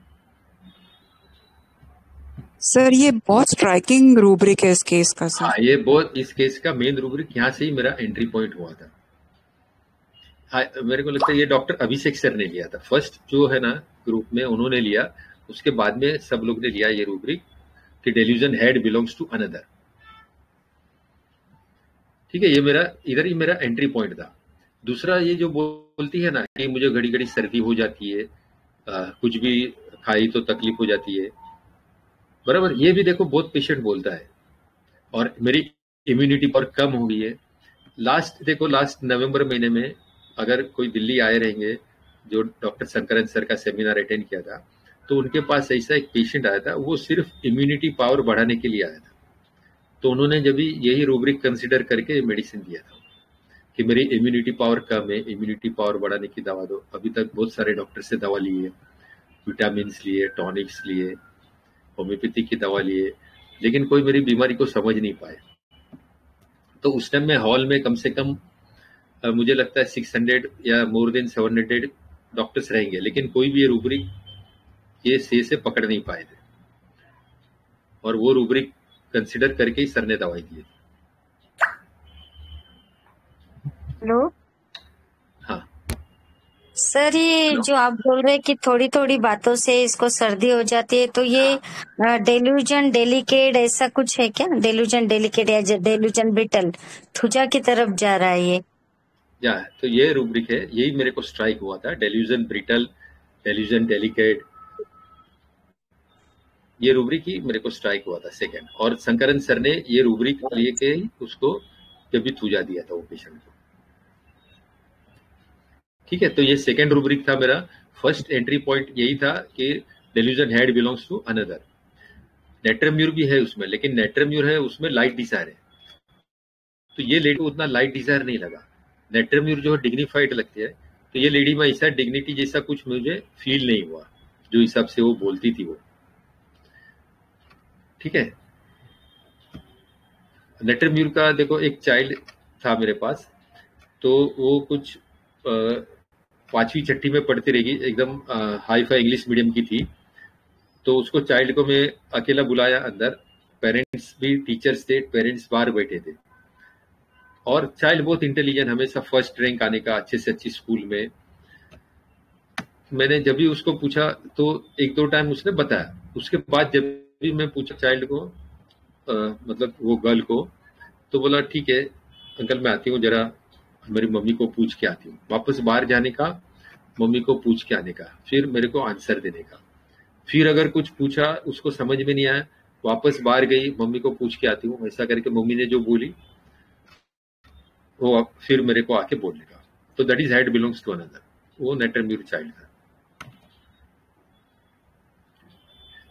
सर ये बहुत स्ट्राइकिंग रूब्रिक है इस केस का सर। हाँ, ये बहुत, इस केस का मेन रूब्रिक यहाँ से ही मेरा एंट्री पॉइंट हुआ था। हाँ, मेरे को लगता है ये डॉक्टर अभिषेक सर ने लिया था फर्स्ट, जो है ना ग्रुप में उन्होंने लिया, उसके बाद में सब लोग ने लिया ये रूब्रिक कि delusion head belongs to another, ठीक है। ये मेरा इधर ही मेरा एंट्री पॉइंट था। दूसरा ये जो बोलती है ना कि मुझे घड़ी घड़ी सर्दी हो जाती है, आ, कुछ भी खाई तो तकलीफ हो जाती है, बराबर। ये भी देखो बहुत पेशेंट बोलता है, और मेरी इम्यूनिटी पावर कम हो गई है। लास्ट देखो लास्ट नवंबर महीने में अगर कोई दिल्ली आए रहेंगे जो डॉक्टर शंकरन सर का सेमिनार अटेंड किया था, तो उनके पास ऐसा एक पेशेंट आया था, वो सिर्फ इम्यूनिटी पावर बढ़ाने के लिए आया था। तो उन्होंने जब यही रूब्रिक कंसिडर करके मेडिसिन दिया था कि मेरी इम्यूनिटी पावर कम है, इम्यूनिटी पावर बढ़ाने की दवा दो। अभी तक बहुत सारे डॉक्टर से दवा ली है, विटामिन लिए, टॉनिक्स लिए, होम्योपैथी की दवा लिए, लेकिन कोई मेरी बीमारी को समझ नहीं पाए। तो उस टाइम में हॉल में कम से कम मुझे लगता है सिक्स हंड्रेड या more than seven hundred doctors रहेंगे, लेकिन कोई भी ये रूब्रिक ये से से पकड़ नहीं पाए थे, और वो रूब्रिक कंसिडर करके ही सर ने दवाई दी। हेलो हाँ सर, ये जो आप बोल रहे हैं कि थोड़ी थोड़ी बातों से इसको सर्दी हो जाती है, तो ये डेल्यूजन डेलिकेट ऐसा कुछ है क्या? डेल्यूजन डेलिकेट या डेल्यूजन ब्रिटल थुजा की तरफ जा रहा है ये? या तो ये रूब्रिक है, यही मेरे को स्ट्राइक हुआ था, डेल्यूजन ब्रिटल, डेल्यूजन डेलिकेट, ये रूब्रिक ही मेरे को स्ट्राइक हुआ था सेकंड। और शंकरन सर ने ये रूब्रिक लिए के उसको जब भी थूजा दिया था वो पेशेंट को, ठीक है। तो ये सेकंड रूब्रिक था मेरा। फर्स्ट एंट्री पॉइंट यही था कि delusion head belongs to another. Natrum Mur भी है उसमें, लेकिन नेट्रम्यूर है उसमें लाइट डिजायर है, तो ये लेडी को उतना लाइट डिजायर नहीं लगा। नेट्रम्यूर जो है डिग्निफाइड लगती है, तो ये लेडी में ऐसा डिग्निटी जैसा कुछ मुझे फील नहीं हुआ जो हिसाब से वो बोलती थी वो, ठीक है। नेट्रम्यूर का देखो एक चाइल्ड था मेरे पास, तो वो कुछ पांचवी छठी में पढ़ती रहेगी, एकदम हाई फाई इंग्लिश मीडियम की थी। तो उसको चाइल्ड को मैं अकेला बुलाया अंदर, पेरेंट्स भी टीचर्स थे, पेरेंट्स बाहर बैठे थे, और चाइल्ड बहुत इंटेलिजेंट, हमेशा फर्स्ट रैंक आने का अच्छे से अच्छी स्कूल में। मैंने जब भी उसको पूछा तो एक दो टाइम उसने बताया। उसके बाद जब भी मैं पूछा चाइल्ड को, आ, मतलब वो गर्ल को, तो बोला ठीक है अंकल मैं आती हूँ, जरा मेरी मम्मी को पूछ के आती हूँ। वापस बाहर जाने का, मम्मी को पूछ के आने का, फिर मेरे को आंसर देने का। फिर अगर कुछ पूछा उसको समझ में नहीं आया, वापस बाहर गई, मम्मी को पूछ के आती हूँ, ऐसा करके मम्मी ने जो बोली वो फिर मेरे को आके बोलने का। तो that is head belongs to another, वो नेट्रम्यूर चाइल्ड था।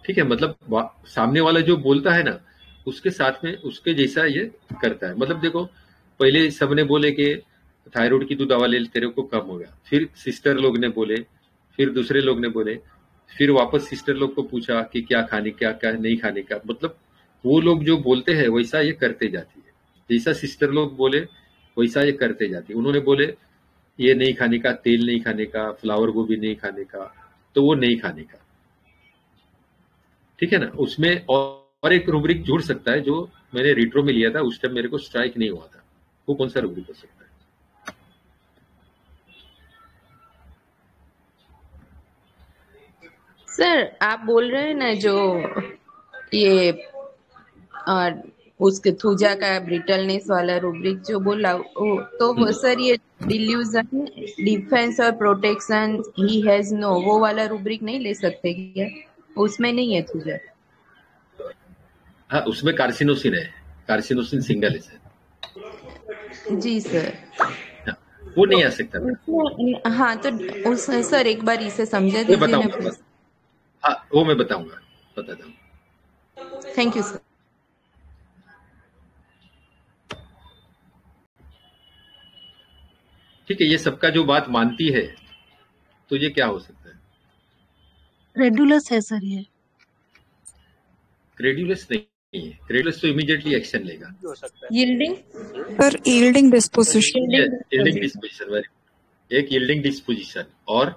ठीक है, मतलब वा- सामने वाला जो बोलता है ना उसके साथ में उसके जैसा ये करता है। मतलब देखो, पहले सबने बोले कि थायराइड की तू दवा ले, तेरे को कम हो गया, फिर सिस्टर लोग ने बोले, फिर दूसरे लोग ने बोले, फिर वापस सिस्टर लोग को पूछा कि क्या खाने क्या क्या नहीं खाने का। मतलब वो लोग जो बोलते हैं वैसा ये करते जाती है, जैसा सिस्टर लोग बोले वैसा ये करते जाती है। उन्होंने बोले ये नहीं खाने का, तेल नहीं खाने का, फ्लावर गोभी नहीं खाने का, तो वो नहीं खाने का। ठीक है ना, उसमें और और एक रूब्रिक जुड़ सकता है जो मैंने रिट्रो में लिया था, उस टाइम मेरे को स्ट्राइक नहीं हुआ था। वो कौन सा रूब्रिक हो सकता है? सर आप बोल रहे हैं ना जो ये आ, उसके थूजा का ब्रिटलनेस वाला रूब्रिक जो बोला वो, तो वो सर ये डिल्यूजन डिफेंस और प्रोटेक्शन ही हैज नो, वो वाला रूब्रिक नहीं ले सकते क्या? उसमें नहीं है थूजा? हाँ, उसमें कार्सिनोसिन है, कार्सिनोसिन सिंगल है सर। जी सर। हाँ, वो नहीं आ सकता। उसमें हाँ तो उस सर एक बार इसे समझा मैं दीजिए ना बताऊंगा, प्लीज। हाँ वो मैं बताऊंगा, बताता हूँ। Thank you sir. ठीक है, ये सबका जो बात मानती है तो ये क्या हो सकता है? क्रेडुलस है सर ये। क्रेडुलस नहीं है, क्रेडुलस तो इमीडिएटली एक्शन लेगा। Yielding sir yielding disposition. Yielding disposition, एक यील्डिंग डिस्पोजिशन। और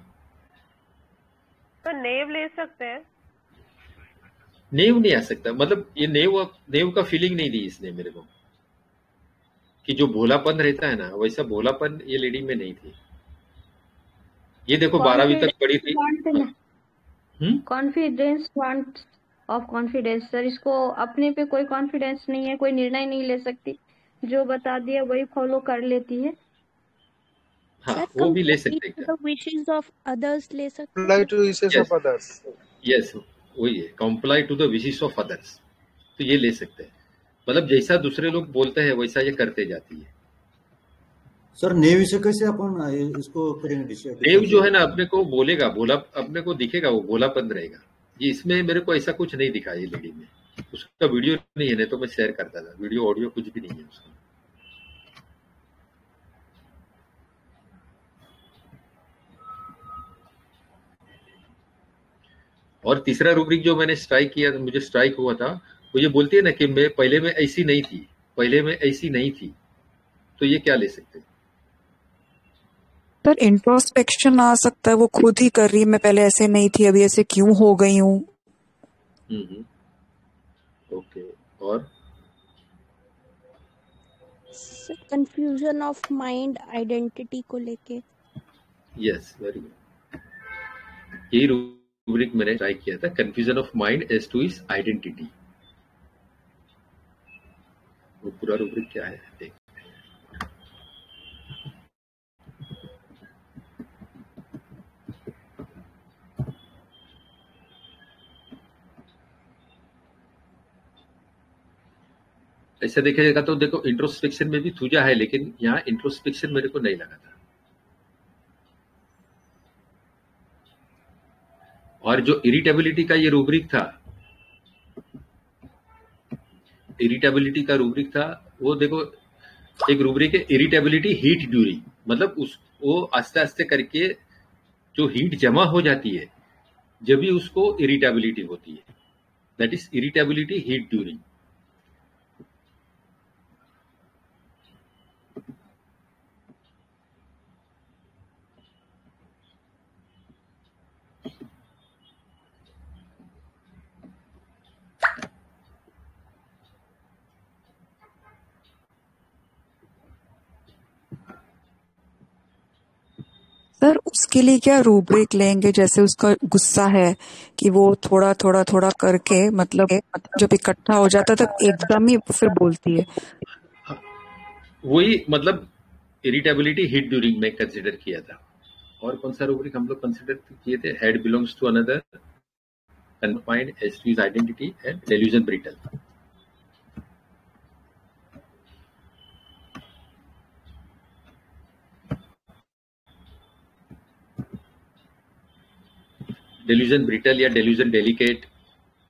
तो नेव ले सकते हैं? नेव नहीं आ सकता। मतलब ये नेव नेव का फीलिंग नहीं दी इसने मेरे को, कि जो भोलापन रहता है ना वैसा भोलापन ये लेडी में नहीं थी। ये देखो बारहवीं तक पढ़ी थी। Confidence, want of confidence sir, इसको अपने पे कोई कॉन्फिडेंस नहीं है, कोई निर्णय नहीं ले सकती, जो बता दिया वही फॉलो कर लेती है। हाँ, वो भी ले सकते हैं। विशेस ऑफ अदर्स ले सकते Comply to wishes of others. Yes, वही है, comply to the wishes of others. तो ये ले सकते हैं, मतलब जैसा दूसरे लोग बोलते हैं वैसा ये करते जाती है। सर नेव से कैसे अपन इसको करेंगे डिसाइड? नेव जो है ना अपने को बोलेगा, भोला अपने को दिखेगा, वो भोलापन रहेगा। ये इसमें मेरे को ऐसा कुछ नहीं दिखा ये लेडी में। उसका वीडियो नहीं है, नहीं तो मैं शेयर करता था। वीडियो ऑडियो कुछ भी नहीं है उसका। और तीसरा रूब्रिक जो मैंने स्ट्राइक किया, मुझे स्ट्राइक हुआ था, वो ये बोलती है ना कि मैं पहले में ऐसी नहीं थी, पहले में ऐसी नहीं थी। तो ये क्या ले सकते हैं? सर इंट्रोस्पेक्शन आ सकता है, वो खुद ही कर रही है, मैं पहले ऐसे नहीं थी अभी ऐसे क्यों हो गई हूँ। Hmm, okay. और कंफ्यूजन ऑफ माइंड आइडेंटिटी को लेके। Yes, very good. यही रूब्रिक मैंने ट्राई किया था, confusion of mind as to is identity. वो पूरा रूब्रिक क्या है देख। ऐसा देखा जाएगा तो देखो इंट्रोस्पेक्शन में भी थूजा है, लेकिन यहाँ इंट्रोस्पेक्शन मेरे को नहीं लगा था। और जो इरिटेबिलिटी का ये रूब्रिक था, इरिटेबिलिटी का रूब्रिक था, वो देखो एक रूब्रिक है इरिटेबिलिटी हीट ड्यूरिंग। मतलब उस वो आस्ते आस्ते करके जो हीट जमा हो जाती है जब भी उसको इरिटेबिलिटी होती है, that is irritability heat during. Sir उसके लिए क्या रूब्रिक लेंगे? जैसे उसका गुस्सा है कि वो थोड़ा थोड़ा थोड़ा करके मतलब जब इकट्ठा हो जाता है तब एकदम ही फिर बोलती है। वही मतलब इरिटेबिलिटी हीट ड्यूरिंग में कंसिडर किया था। और कौन सा रूब्रिक हम लोग कंसिडर किए थे? Head belongs to another, confined as to his identity and delusion brittle. Delusion brittle या डेल्यूजन डेलिकेट,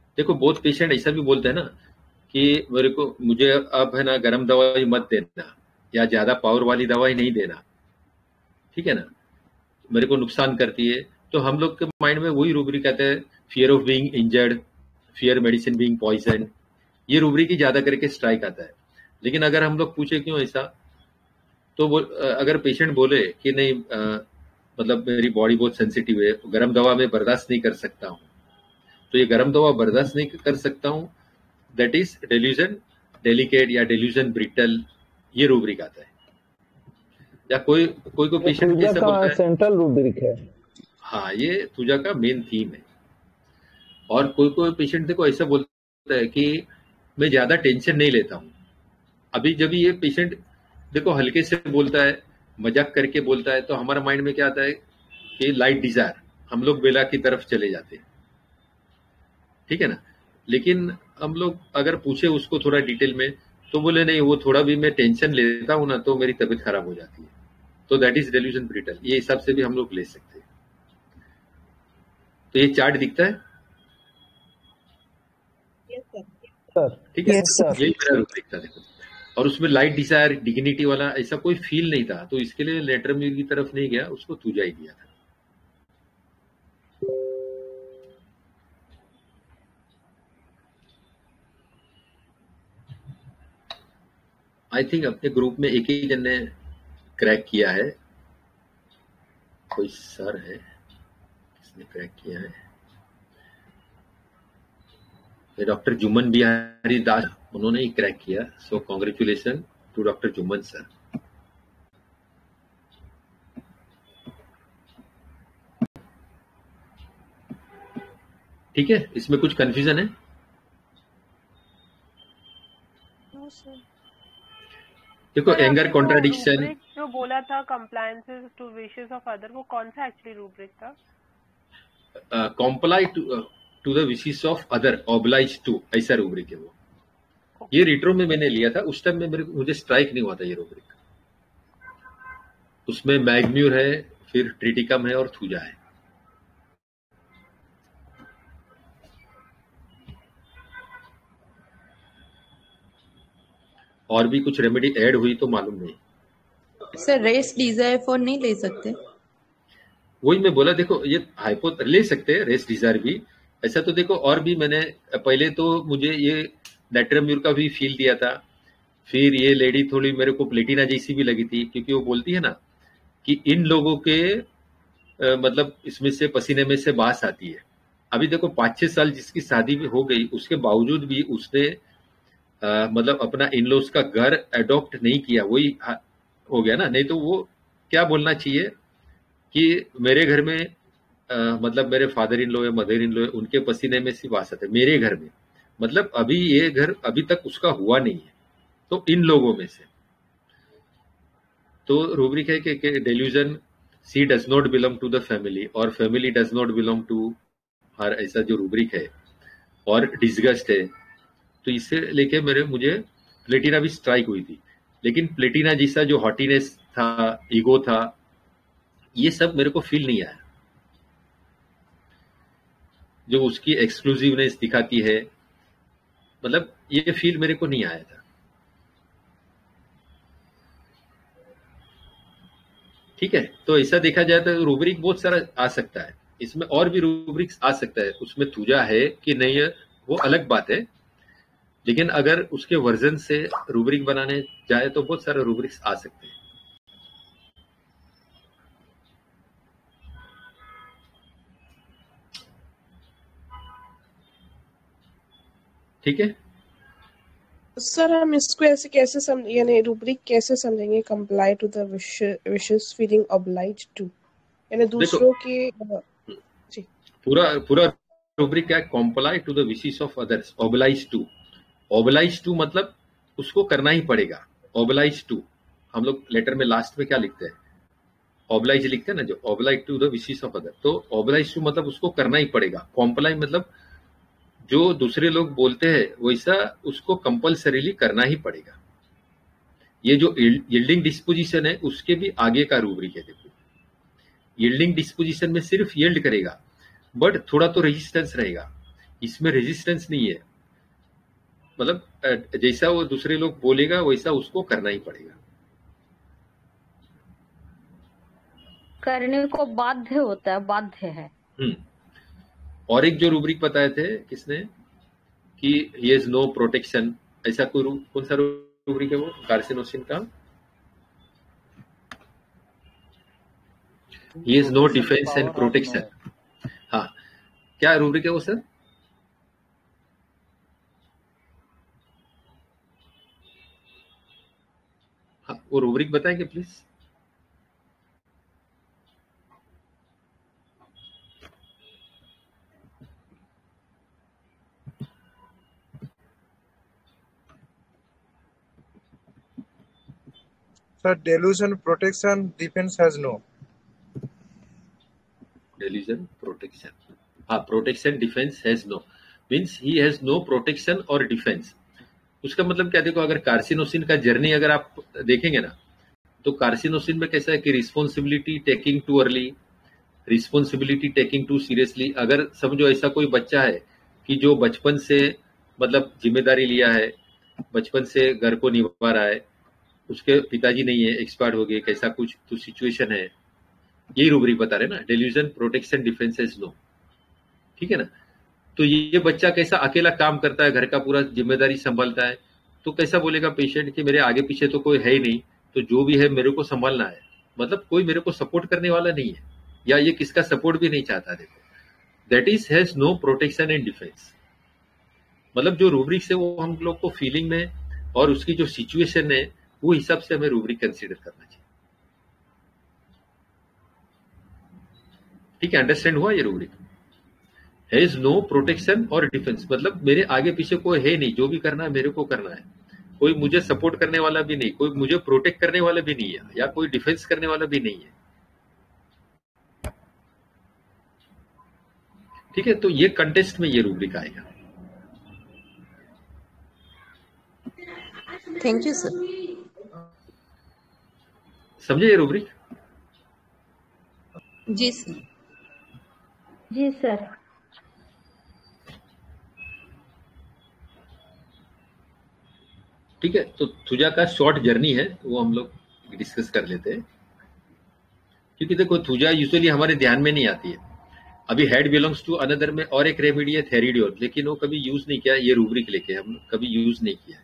देखो बहुत पेशेंट ऐसा भी बोलते हैं ना कि मेरे को मुझे अब है ना गर्म दवाई मत देना या ज्यादा पावर वाली दवाई नहीं देना, ठीक है ना, मेरे को नुकसान करती है। तो हम लोग के माइंड में वही रूब्रिक कहते हैं, fear of being injured, fear medicine being poison, ये रूब्रिक ही ज्यादा करके स्ट्राइक आता है। लेकिन अगर हम लोग पूछे क्यों ऐसा, तो वो अगर पेशेंट बोले कि नहीं आ, मतलब मेरी बॉडी बहुत सेंसिटिव है, गर्म दवा में बर्दाश्त नहीं कर सकता हूँ, तो ये गर्म दवा बर्दाश्त नहीं कर सकता हूँ, दैट इज डेल्यूजन डेलिकेट या डेल्यूजन ब्रिटल, ये रूब्रिक आता है। या कोई कोई को पेशेंट जैसा बोलता है सेंट्रल रूब्रिक है। हाँ, ये थूजा का मेन थीम है। और कोई कोई पेशेंट देखो ऐसा बोलता है कि मैं ज्यादा टेंशन नहीं लेता हूँ। अभी जब ये पेशेंट देखो हल्के से बोलता है, मजाक करके बोलता है, तो हमारा माइंड में क्या आता है कि लाइट डिजायर, हम लोग बेला की तरफ चले जाते हैं, ठीक है ना। लेकिन हम लोग अगर पूछे उसको थोड़ा डिटेल में, तो बोले नहीं, वो थोड़ा भी मैं टेंशन लेता हूं ना तो मेरी तबीयत खराब हो जाती है, तो दैट इज डेल्यूजन ब्रिटल। ये हिसाब से भी हम लोग ले सकते हैं। तो ये चार्ट दिखता है, ठीक है, यही मेरा रूब्रिक था देखो। और उसमें लाइट डिजायर, डिग्निटी वाला ऐसा कोई फील नहीं था, तो इसके लिए लेटर म्यूर की तरफ नहीं गया, उसको थूजा ही दिया था। आई थिंक अपने ग्रुप में एक ही जन ने क्रैक किया है, कोई सर है किसने क्रैक किया है, ये डॉक्टर जुम्मन बिहारी दास, उन्होंने ही क्रैक किया। So congratulation to doctor Jumman sir. ठीक है, इसमें कुछ कंफ्यूजन है? देखो एंगर कॉन्ट्राडिक्शन जो बोला था compliances to wishes of other, वो कौन सा एक्चुअली रूब्रिक था? Comply to to the wishes of other, oblige to, ऐसा रूब्रिक है वो। ये रिट्रो में मैंने लिया था, उस टाइम में मेरे मुझे स्ट्राइक नहीं हुआ था ये रूब्रिक। उसमें मैग्म्यूर है, फिर ट्रिटिकम है और थूजा है। और भी कुछ रेमेडी ऐड हुई तो मालूम नहीं। सर रेस्ट डिजायर फॉर नहीं ले सकते? वही मैं बोला, देखो ये हाइपो ले सकते हैं रेस्ट डिजायर भी। ऐसा तो देखो और भी मैंने पहले तो मुझे ये नेट्रम्यूर का भी फील दिया था, फिर ये लेडी थोड़ी मेरे को प्लेटिना जैसी भी लगी थी, क्योंकि वो बोलती है ना कि इन लोगों के आ, मतलब इसमें से पसीने में से बास आती है। अभी देखो पाँच छह साल जिसकी शादी भी हो गई, उसके बावजूद भी उसने आ, मतलब अपना इन लॉज का घर अडॉप्ट नहीं किया, वही हो गया ना। नहीं तो वो क्या बोलना चाहिए कि मेरे घर में आ, मतलब मेरे फादर इन लॉ या मदर इन लॉ, उनके पसीने में से बास आते मेरे घर में, मतलब अभी ये घर अभी तक उसका हुआ नहीं है, तो इन लोगों में से। तो रूब्रिक है कि, कि delusion, she does not belong to the family और family does not belong to her, ऐसा जो रूब्रिक है। और डिसगस्ट है, तो इससे लेके मेरे मुझे प्लेटिना भी स्ट्राइक हुई थी। लेकिन प्लेटिना जैसा जो हॉटीनेस था, ईगो था, ये सब मेरे को फील नहीं आया। जो उसकी एक्सक्लूसिवनेस दिखाती है, मतलब ये फील मेरे को नहीं आया था। ठीक है, तो ऐसा देखा जाए तो रूब्रिक बहुत सारा आ सकता है, इसमें और भी रूब्रिक्स आ सकता है। उसमें थूजा है कि नहीं है वो अलग बात है, लेकिन अगर उसके वर्जन से रूब्रिक बनाने जाए तो बहुत सारे रूब्रिक्स आ सकते हैं। ठीक है सर, हम इसको ऐसे कैसे समझ, यानी रूब्रिक कैसे समझेंगे? Comply to the wishes, feeling oblige to, यानी दूसरों के जी पूरा पूरा रूब्रिक क्या है? Comply to the wishes of others, oblige to. Oblige to मतलब उसको करना ही पड़ेगा। ऑब्लाइज टू, हम लोग लेटर में लास्ट में क्या लिखते हैं? ऑब्लाइज लिखते हैं ना, जो oblige to the wishes of other. तो ऑब्लाइज टू मतलब उसको करना ही पड़ेगा। कॉम्प्लाई मतलब जो दूसरे लोग बोलते हैं वैसा उसको कंपल्सरीली करना ही पड़ेगा। ये जो यील्डिंग डिस्पोजिशन है उसके भी आगे का रूब्रिक है। देखो यील्डिंग डिस्पोजिशन में सिर्फ यील्ड करेगा, बट थोड़ा तो रेजिस्टेंस रहेगा। इसमें रेजिस्टेंस नहीं है, मतलब जैसा वो दूसरे लोग बोलेगा वैसा उसको करना ही पड़ेगा, करने को बाध्य होता है, बाध्य है। हम्म और एक जो रूब्रिक बताए थे किसने कि ही हैज नो प्रोटेक्शन, ऐसा कोई रू, कौन सा रूब्रिक है वो कार्सिनोसिन का? He has no defence and protection. हाँ, क्या रूब्रिक है वो सर? हाँ, वो रूब्रिक बताएंगे please. Sir, delusion, protection, defense has no. Delusion, protection. हाँ, protection defence has no, means he has no protection और डिफेंस। उसका मतलब क्या, देखो अगर कार्सिनोसिन का जर्नी अगर आप देखेंगे ना, तो कार्सिनोसिन में कैसा है कि responsibility taking too early, responsibility taking too seriously. अगर समझो ऐसा कोई बच्चा है कि जो बचपन से मतलब जिम्मेदारी लिया है, बचपन से घर को निभा रहा है, उसके पिताजी नहीं है, एक्सपायर हो गए, कैसा कुछ तो सिचुएशन है, यही रूब्रिक बता रहे ना, delusion, protection, defence has no, ठीक है ना। तो ये बच्चा कैसा अकेला काम करता है, घर का पूरा जिम्मेदारी संभालता है, तो कैसा बोलेगा पेशेंट कि मेरे आगे पीछे तो कोई है ही नहीं, तो जो भी है मेरे को संभालना है, मतलब कोई मेरे को सपोर्ट करने वाला नहीं है, या ये किसका सपोर्ट भी नहीं चाहता। देखो, that is has no protection and defence. मतलब जो रूब्रिक है वो हम लोग को फीलिंग में और उसकी जो सिचुएशन है वो हिसाब से हमें रूब्रिक कंसीडर करना चाहिए, ठीक है। अंडरस्टैंड हुआ ये रूब्रिक? हैज नो प्रोटेक्शन और डिफेंस, मतलब मेरे आगे पीछे कोई है नहीं, जो भी करना है मेरे को करना है, कोई मुझे सपोर्ट करने वाला भी नहीं, कोई मुझे प्रोटेक्ट करने वाला भी नहीं है, या कोई डिफेंस करने वाला भी नहीं है, ठीक है। तो ये कंटेस्ट में ये रूब्रिक आएगा। Thank you sir. समझे ये रूब्रिक? जी सर। जी सर। ठीक है, तो थुजा का शॉर्ट जर्नी है वो हम लोग डिस्कस कर लेते हैं, क्योंकि देखो थुजा यूजुअली हमारे ध्यान में नहीं आती है। अभी हेड बिलोंग्स टू अनदर में और एक रेमेडी है थेरिडियोल, लेकिन वो कभी यूज नहीं किया, ये रूब्रिक लेके हम कभी यूज नहीं किया।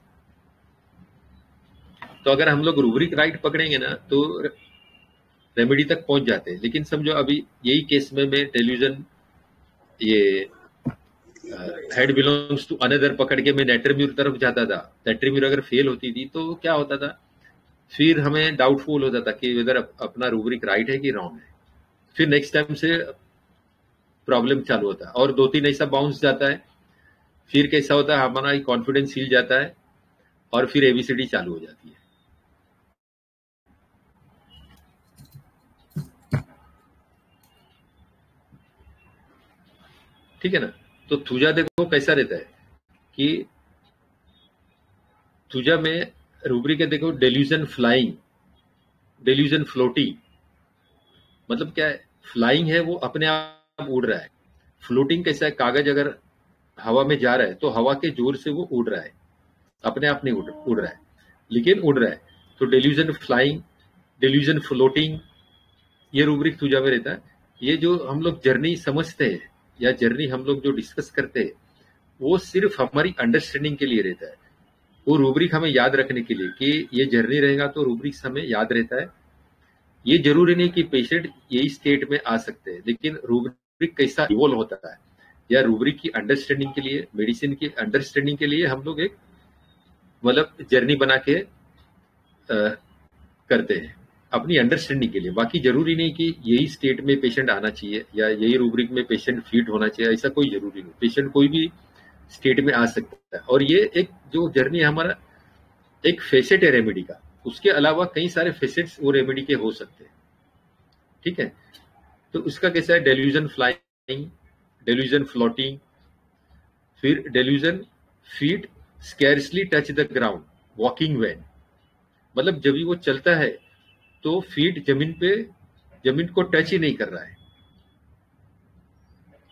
तो अगर हम लोग रूब्रिक राइट पकड़ेंगे ना तो रेमेडी तक पहुंच जाते हैं। लेकिन समझो अभी यही केस में मैं डेल्यूजन ये हेड बिलोंग्स टू अनदर पकड़ के मैं नेट्रीम्यूर तरफ जाता था, नेट्रीम्यूर अगर फेल होती थी तो क्या होता था, फिर हमें डाउटफुल होता था कि वेदर अपना रूब्रिक राइट है कि रॉन्ग है। फिर नेक्स्ट टाइम से प्रॉब्लम चालू होता है और दो तीन ऐसा बाउंस जाता है, फिर कैसा होता है हमारा कॉन्फिडेंस हिल जाता है और फिर एबीसीडी चालू हो जाती है। ठीक है ना। तो थुजा देखो कैसा रहता है कि थुजा में रूब्रिक है, देखो डेल्यूजन फ्लाइंग, डेल्यूजन फ्लोटिंग। मतलब क्या है, फ्लाइंग है वो अपने आप उड़ रहा है, फ्लोटिंग कैसा है, कागज अगर हवा में जा रहा है तो हवा के जोर से वो उड़ रहा है, अपने आप नहीं उड़, उड़ रहा है लेकिन उड़ रहा है। तो डेल्यूजन फ्लाइंग, डेल्यूजन फ्लोटिंग, ये रूब्रिक थुजा में रहता है। ये जो हम लोग जर्नी समझते हैं या जर्नी हम लोग जो डिस्कस करते हैं वो सिर्फ हमारी अंडरस्टैंडिंग के लिए रहता है, वो रूब्रिक हमें याद रखने के लिए कि ये जर्नी रहेगा तो रूब्रिक हमें याद रहता है। ये जरूरी नहीं कि पेशेंट यही स्टेट में आ सकते हैं, लेकिन रूब्रिक कैसा इवॉल्व होता है या रूब्रिक की अंडरस्टैंडिंग के लिए, मेडिसिन की अंडरस्टैंडिंग के लिए हम लोग एक मतलब जर्नी बना के आ, करते हैं अपनी अंडरस्टैंडिंग के लिए। बाकी जरूरी नहीं कि यही स्टेट में पेशेंट आना चाहिए या यही रूब्रिक में पेशेंट फिट होना चाहिए, ऐसा कोई जरूरी नहीं। पेशेंट कोई भी स्टेट में आ सकता है और ये एक जो जर्नी है हमारा एक फेसेट है रेमेडी का, उसके अलावा कई सारे फेसेट्स वो रेमेडी के हो सकते हैं। ठीक है, तो उसका कैसा है, डेल्यूजन फ्लाइंग, डेल्यूजन फ्लोटिंग, फिर delusion feet scarcely touch the ground, walking when, मतलब जब भी वो चलता है तो फीट जमीन पे, जमीन को टच ही नहीं कर रहा है।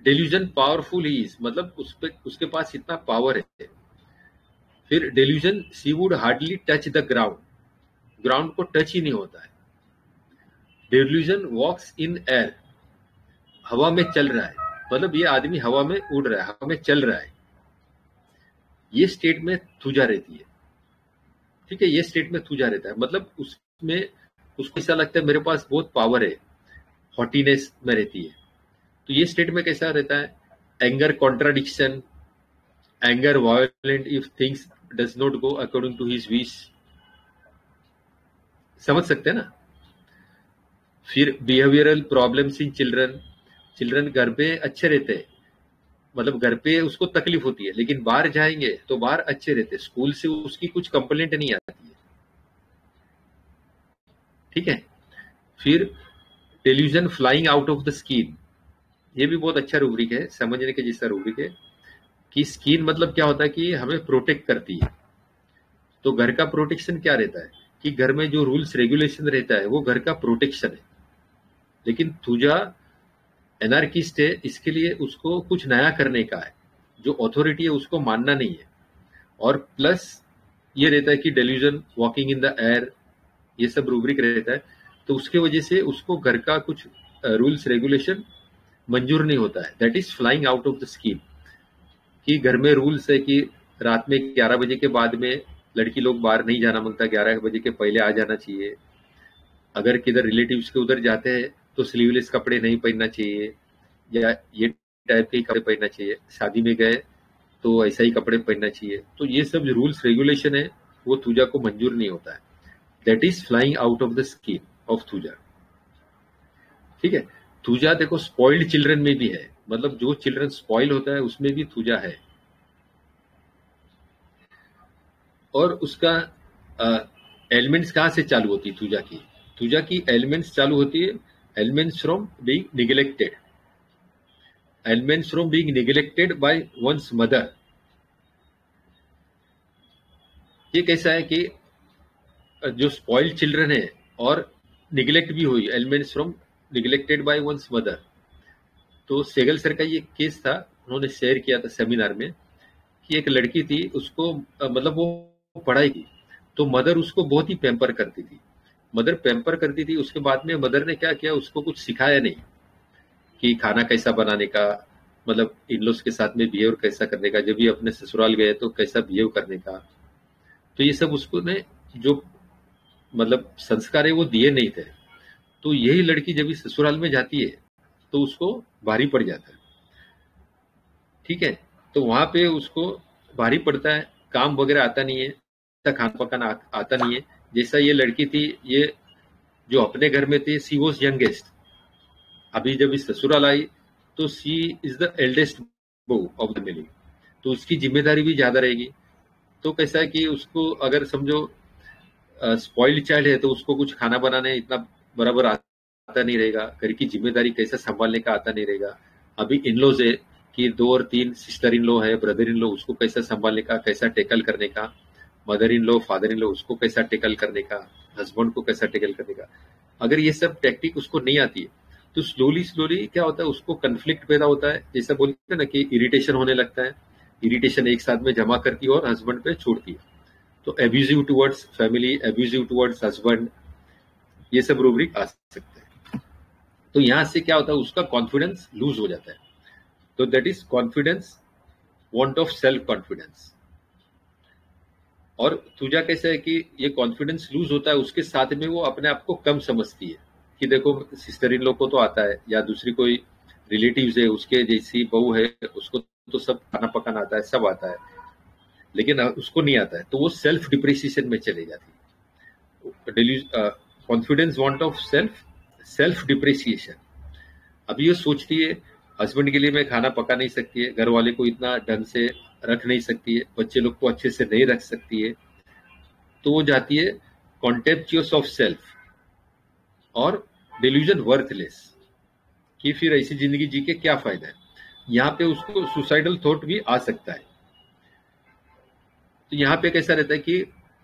डेल्यूजन पावरफुल ही इज, मतलब उस पे उसके पास इतना पावर है। फिर delusion she would hardly touch the ground, ground को टच ही नहीं होता है। डेल्यूजन वॉक्स इन एयर, हवा में चल रहा है, मतलब ये आदमी हवा में उड़ रहा है, हवा में चल रहा है। ये स्टेट में थूजा रहती है, ठीक है, ये स्टेट में थूजा रहता है, मतलब उसमें उसको ऐसा लगता है मेरे पास बहुत पावर है, हॉटीनेस में रहती है। तो ये स्टेट में कैसा रहता है? Anger contradiction, anger violent if things does not go according to his wish, समझ सकते हैं ना। फिर behavioural problems in children, children घर पे अच्छे रहते हैं, मतलब घर पे उसको तकलीफ होती है, लेकिन बाहर जाएंगे तो बाहर अच्छे रहते हैं, स्कूल से उसकी कुछ कंप्लेंट नहीं आती है, ठीक है। फिर delusion flying out of the skin, ये भी बहुत अच्छा रूब्रिक है, समझने के जैसा रूब्रिक है कि स्किन मतलब क्या होता है कि हमें प्रोटेक्ट करती है। तो घर का प्रोटेक्शन क्या रहता है कि घर में जो रूल्स रेगुलेशन रहता है वो घर का प्रोटेक्शन है। लेकिन थूजा एनार्किस्ट है, इसके लिए उसको कुछ नया करने का है, जो अथॉरिटी है उसको मानना नहीं है। और प्लस ये रहता है कि delusion walking in the air, ये सब रूब्रिक रहता है। तो उसके वजह से उसको घर का कुछ रूल्स रेगुलेशन मंजूर नहीं होता है, that is flying out of the scheme. कि घर में रूल्स है कि रात में ग्यारह बजे के बाद में लड़की लोग बाहर नहीं जाना मांगता, ग्यारह बजे के पहले आ जाना चाहिए। अगर किधर रिलेटिव्स के उधर जाते हैं तो स्लीवलेस कपड़े नहीं पहनना चाहिए, या ये टाइप के कपड़े पहनना चाहिए। शादी में गए तो ऐसा ही कपड़े पहनना चाहिए। तो ये सब रूल्स रेगुलेशन है वो थूजा को मंजूर नहीं होता है, that is flying out of the scheme of Thuja, ठीक है। थूजा देखो स्पॉइल्ड चिल्ड्रन में भी है, मतलब जो चिल्ड्रन स्पॉइल होता है उसमें भी थूजा है। और उसका एलिमेंट्स कहां से चालू होती है थूजा की? थूजा की एलिमेंट्स चालू होती है ailments from being neglected, ailments from being neglected by one's mother. ये कैसा है कि जो स्पॉइल्ड चिल्ड्रन है और निगलेक्ट भी हुई, ailments from neglected by one's mother. तो सेगल सर का ये केस था, उन्होंने शेयर किया था सेमिनार में कि एक लड़की थी, उसको मतलब वो पढ़ाई की तो मदर उसको बहुत ही पैम्पर करती थी, मदर पैम्पर करती थी। उसके बाद में मदर ने क्या किया, उसको कुछ सिखाया नहीं कि खाना कैसा बनाने का, मतलब इन-लॉज के साथ में बिहेव कैसा करने का, जब भी अपने ससुराल गए तो कैसा बिहेव करने का। तो ये सब उसको ने जो मतलब संस्कार है वो दिए नहीं थे। तो यही लड़की जब इस ससुराल में जाती है तो उसको भारी पड़ जाता है, ठीक है। तो वहां पे उसको भारी पड़ता है, काम वगैरह आता नहीं है, खाना पकाना आता नहीं है। जैसा ये लड़की थी, ये जो अपने घर में थी, सी वॉज यंगेस्ट, अभी जब इस ससुराल आई तो सी इज द एल्डेस्ट बहू ऑफ द फैमिली, तो उसकी जिम्मेदारी भी ज्यादा रहेगी। तो कैसा है कि उसको अगर समझो स्पॉइल्ड चाइल्ड है तो उसको कुछ खाना बनाने इतना बराबर आता नहीं रहेगा, घर की जिम्मेदारी कैसे संभालने का आता नहीं रहेगा। अभी इन लॉज है कि दो और तीन सिस्टर इन लॉ है, ब्रदर इन लॉ, उसको कैसा संभालने का, कैसा टेकल करने का, mother in law, father in law, उसको कैसा टेकल करने का, हस्बैंड को कैसा टेकल करने का। अगर ये सब टेक्निक उसको नहीं आती है तो स्लोली स्लोली क्या होता है, उसको कन्फ्लिक्ट पैदा होता है। जैसा बोलते हैं ना कि इरिटेशन होने लगता है, इरिटेशन एक साथ में जमा करती है और हस्बैंड पे छोड़ती है। तो abusive towards family, abusive towards husband, ये सब रूब्रिक आ सकते हैं। तो यहां से क्या होता है, उसका कॉन्फिडेंस लूज हो जाता है। तो that is confidence, want of self confidence. और तुझा कैसा है कि ये कॉन्फिडेंस लूज होता है, उसके साथ में वो अपने आप को कम समझती है कि देखो सिस्टर इन लोग को तो आता है, या दूसरी कोई रिलेटिव्स है उसके जैसी बहू है, उसको तो सब खाना पकाना आता है, सब आता है, लेकिन उसको नहीं आता है। तो वो सेल्फ डिप्रिसिएशन में चले जाती है। Confidence, want of self, self depreciation. अभी ये सोचती है हस्बैंड के लिए मैं खाना पका नहीं सकती है, घर वाले को इतना ढंग से रख नहीं सकती है, बच्चे लोग को अच्छे से नहीं रख सकती है, तो वो जाती है कॉन्टेम्प्चुअस ऑफ सेल्फ और डिल्यूजन वर्थलेस, कि फिर ऐसी जिंदगी जी के क्या फायदा है। यहाँ पे उसको सुसाइडल थॉट भी आ सकता है। तो यहाँ पे कैसा रहता है कि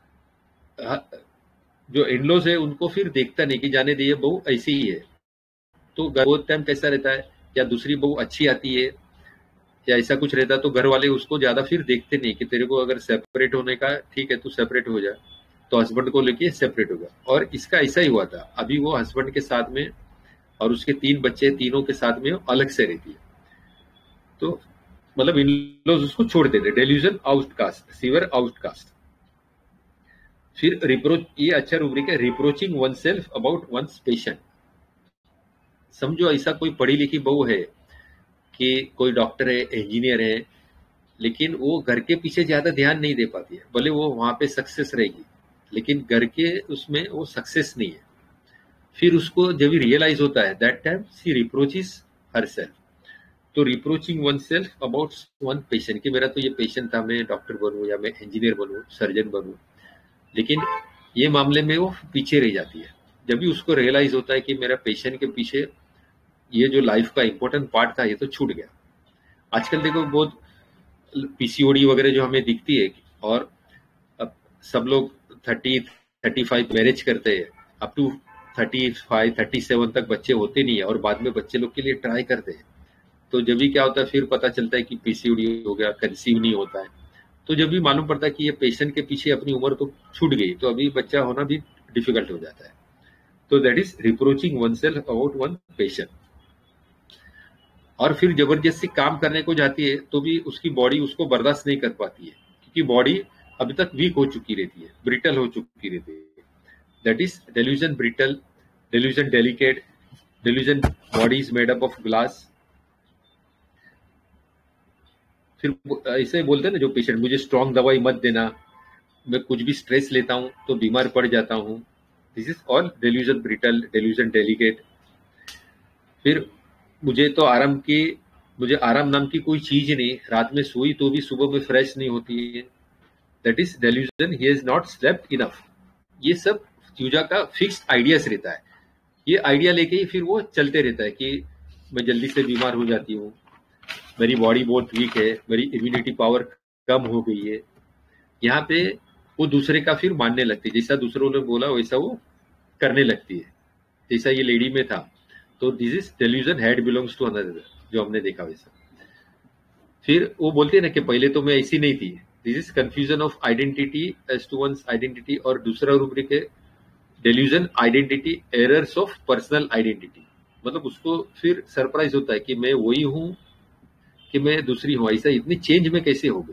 जो इनलॉज है उनको फिर देखता नहीं कि जाने दिए बहू ऐसी ही है। तो बहुत टाइम कैसा रहता है या दूसरी बहू अच्छी आती है या ऐसा कुछ रहता तो घर वाले उसको ज्यादा फिर देखते नहीं कि तेरे को अगर सेपरेट होने का ठीक है तू सेपरेट हो जा, तो हस्बैंड को लेके सेपरेट होगा। और इसका ऐसा ही हुआ था, अभी वो हस्बैंड के साथ में और उसके तीन बच्चे तीनों के साथ में अलग से रहती है, तो मतलब इन लोग उसको छोड़ देते, डेल्यूजन आउटकास्ट, सीवर आउटकास्ट। फिर रिप्रोच, ये अच्छा रूब्रिक है, reproaching oneself about one's patient. समझो ऐसा कोई पढ़ी लिखी बहू है कि कोई डॉक्टर है, इंजीनियर है, लेकिन वो घर के पीछे ज्यादा ध्यान नहीं दे पाती है, भले वो वहां पे सक्सेस रहेगी लेकिन घर के उसमें वो सक्सेस नहीं है। फिर उसको जब भी रियलाइज होता है that time she reproaches herself. तो reproaching oneself about one patient कि मेरा तो ये पेशेंट था, मैं डॉक्टर बनूं या मैं इंजीनियर बनूं, सर्जन बनूं, लेकिन ये मामले में वो पीछे रह जाती है। जब भी उसको रियलाइज होता है कि मेरा पेशेंट के पीछे ये जो लाइफ का इंपॉर्टेंट पार्ट था ये तो छूट गया। आजकल देखो बहुत पीसीओडी वगैरह जो हमें दिखती है, और अब सब लोग थर्टी थर्टी फाइव मैरिज करते हैं, up to thirty five thirty seven तक बच्चे होते नहीं है और बाद में बच्चे लोग के लिए ट्राई करते हैं। तो जब भी क्या होता है फिर पता चलता है कि पीसीओडी हो गया, कंसीव नहीं होता है। तो जब भी मालूम पड़ता है कि ये पेशेंट के पीछे अपनी उम्र तो छूट गई, तो अभी बच्चा होना भी डिफिकल्ट हो जाता है। तो that is reproaching oneself about one patient. और फिर जबरदस्ती काम करने को जाती है तो भी उसकी बॉडी उसको बर्दाश्त नहीं कर पाती है, क्योंकि बॉडी अभी तक वीक हो चुकी रहती है, ब्रिटल हो चुकी रहती है। That is delusion brittle, delusion delicate, delusion body is made up of glass. फिर ऐसे बोलते हैं ना जो पेशेंट, मुझे स्ट्रॉन्ग दवाई मत देना, मैं कुछ भी स्ट्रेस लेता हूं तो बीमार पड़ जाता हूं। This is all delusion brittle, delusion delicate. फिर मुझे तो आराम की मुझे आराम नाम की कोई चीज नहीं, रात में सोई तो भी सुबह में फ्रेश नहीं होती है। That is delusion he has not slept enough. ये सब त्यूजा का फिक्स्ड आइडियाज रहता है, ये आइडिया लेके ही फिर वो चलते रहता है कि मैं जल्दी से बीमार हो जाती हूँ, मेरी बॉडी बहुत वीक है, मेरी इम्यूनिटी पावर कम हो गई है। यहाँ पे वो दूसरे का फिर मानने लगती है, जैसा दूसरों ने बोला वैसा वो करने लगती है, जैसा ये लेडी में था। तो this is delusion head belongs to another, जो हमने देखा वैसा। फिर वो बोलते हैं ना कि पहले तो मैं ऐसी नहीं थी। This is confusion of identity as to one's identity. और दूसरा रूब्रिक है delusion identity errors of personal identity. मतलब उसको फिर सरप्राइज होता है कि मैं वही हूं कि मैं दूसरी हूं, ऐसा इतनी चेंज में कैसे हो गई।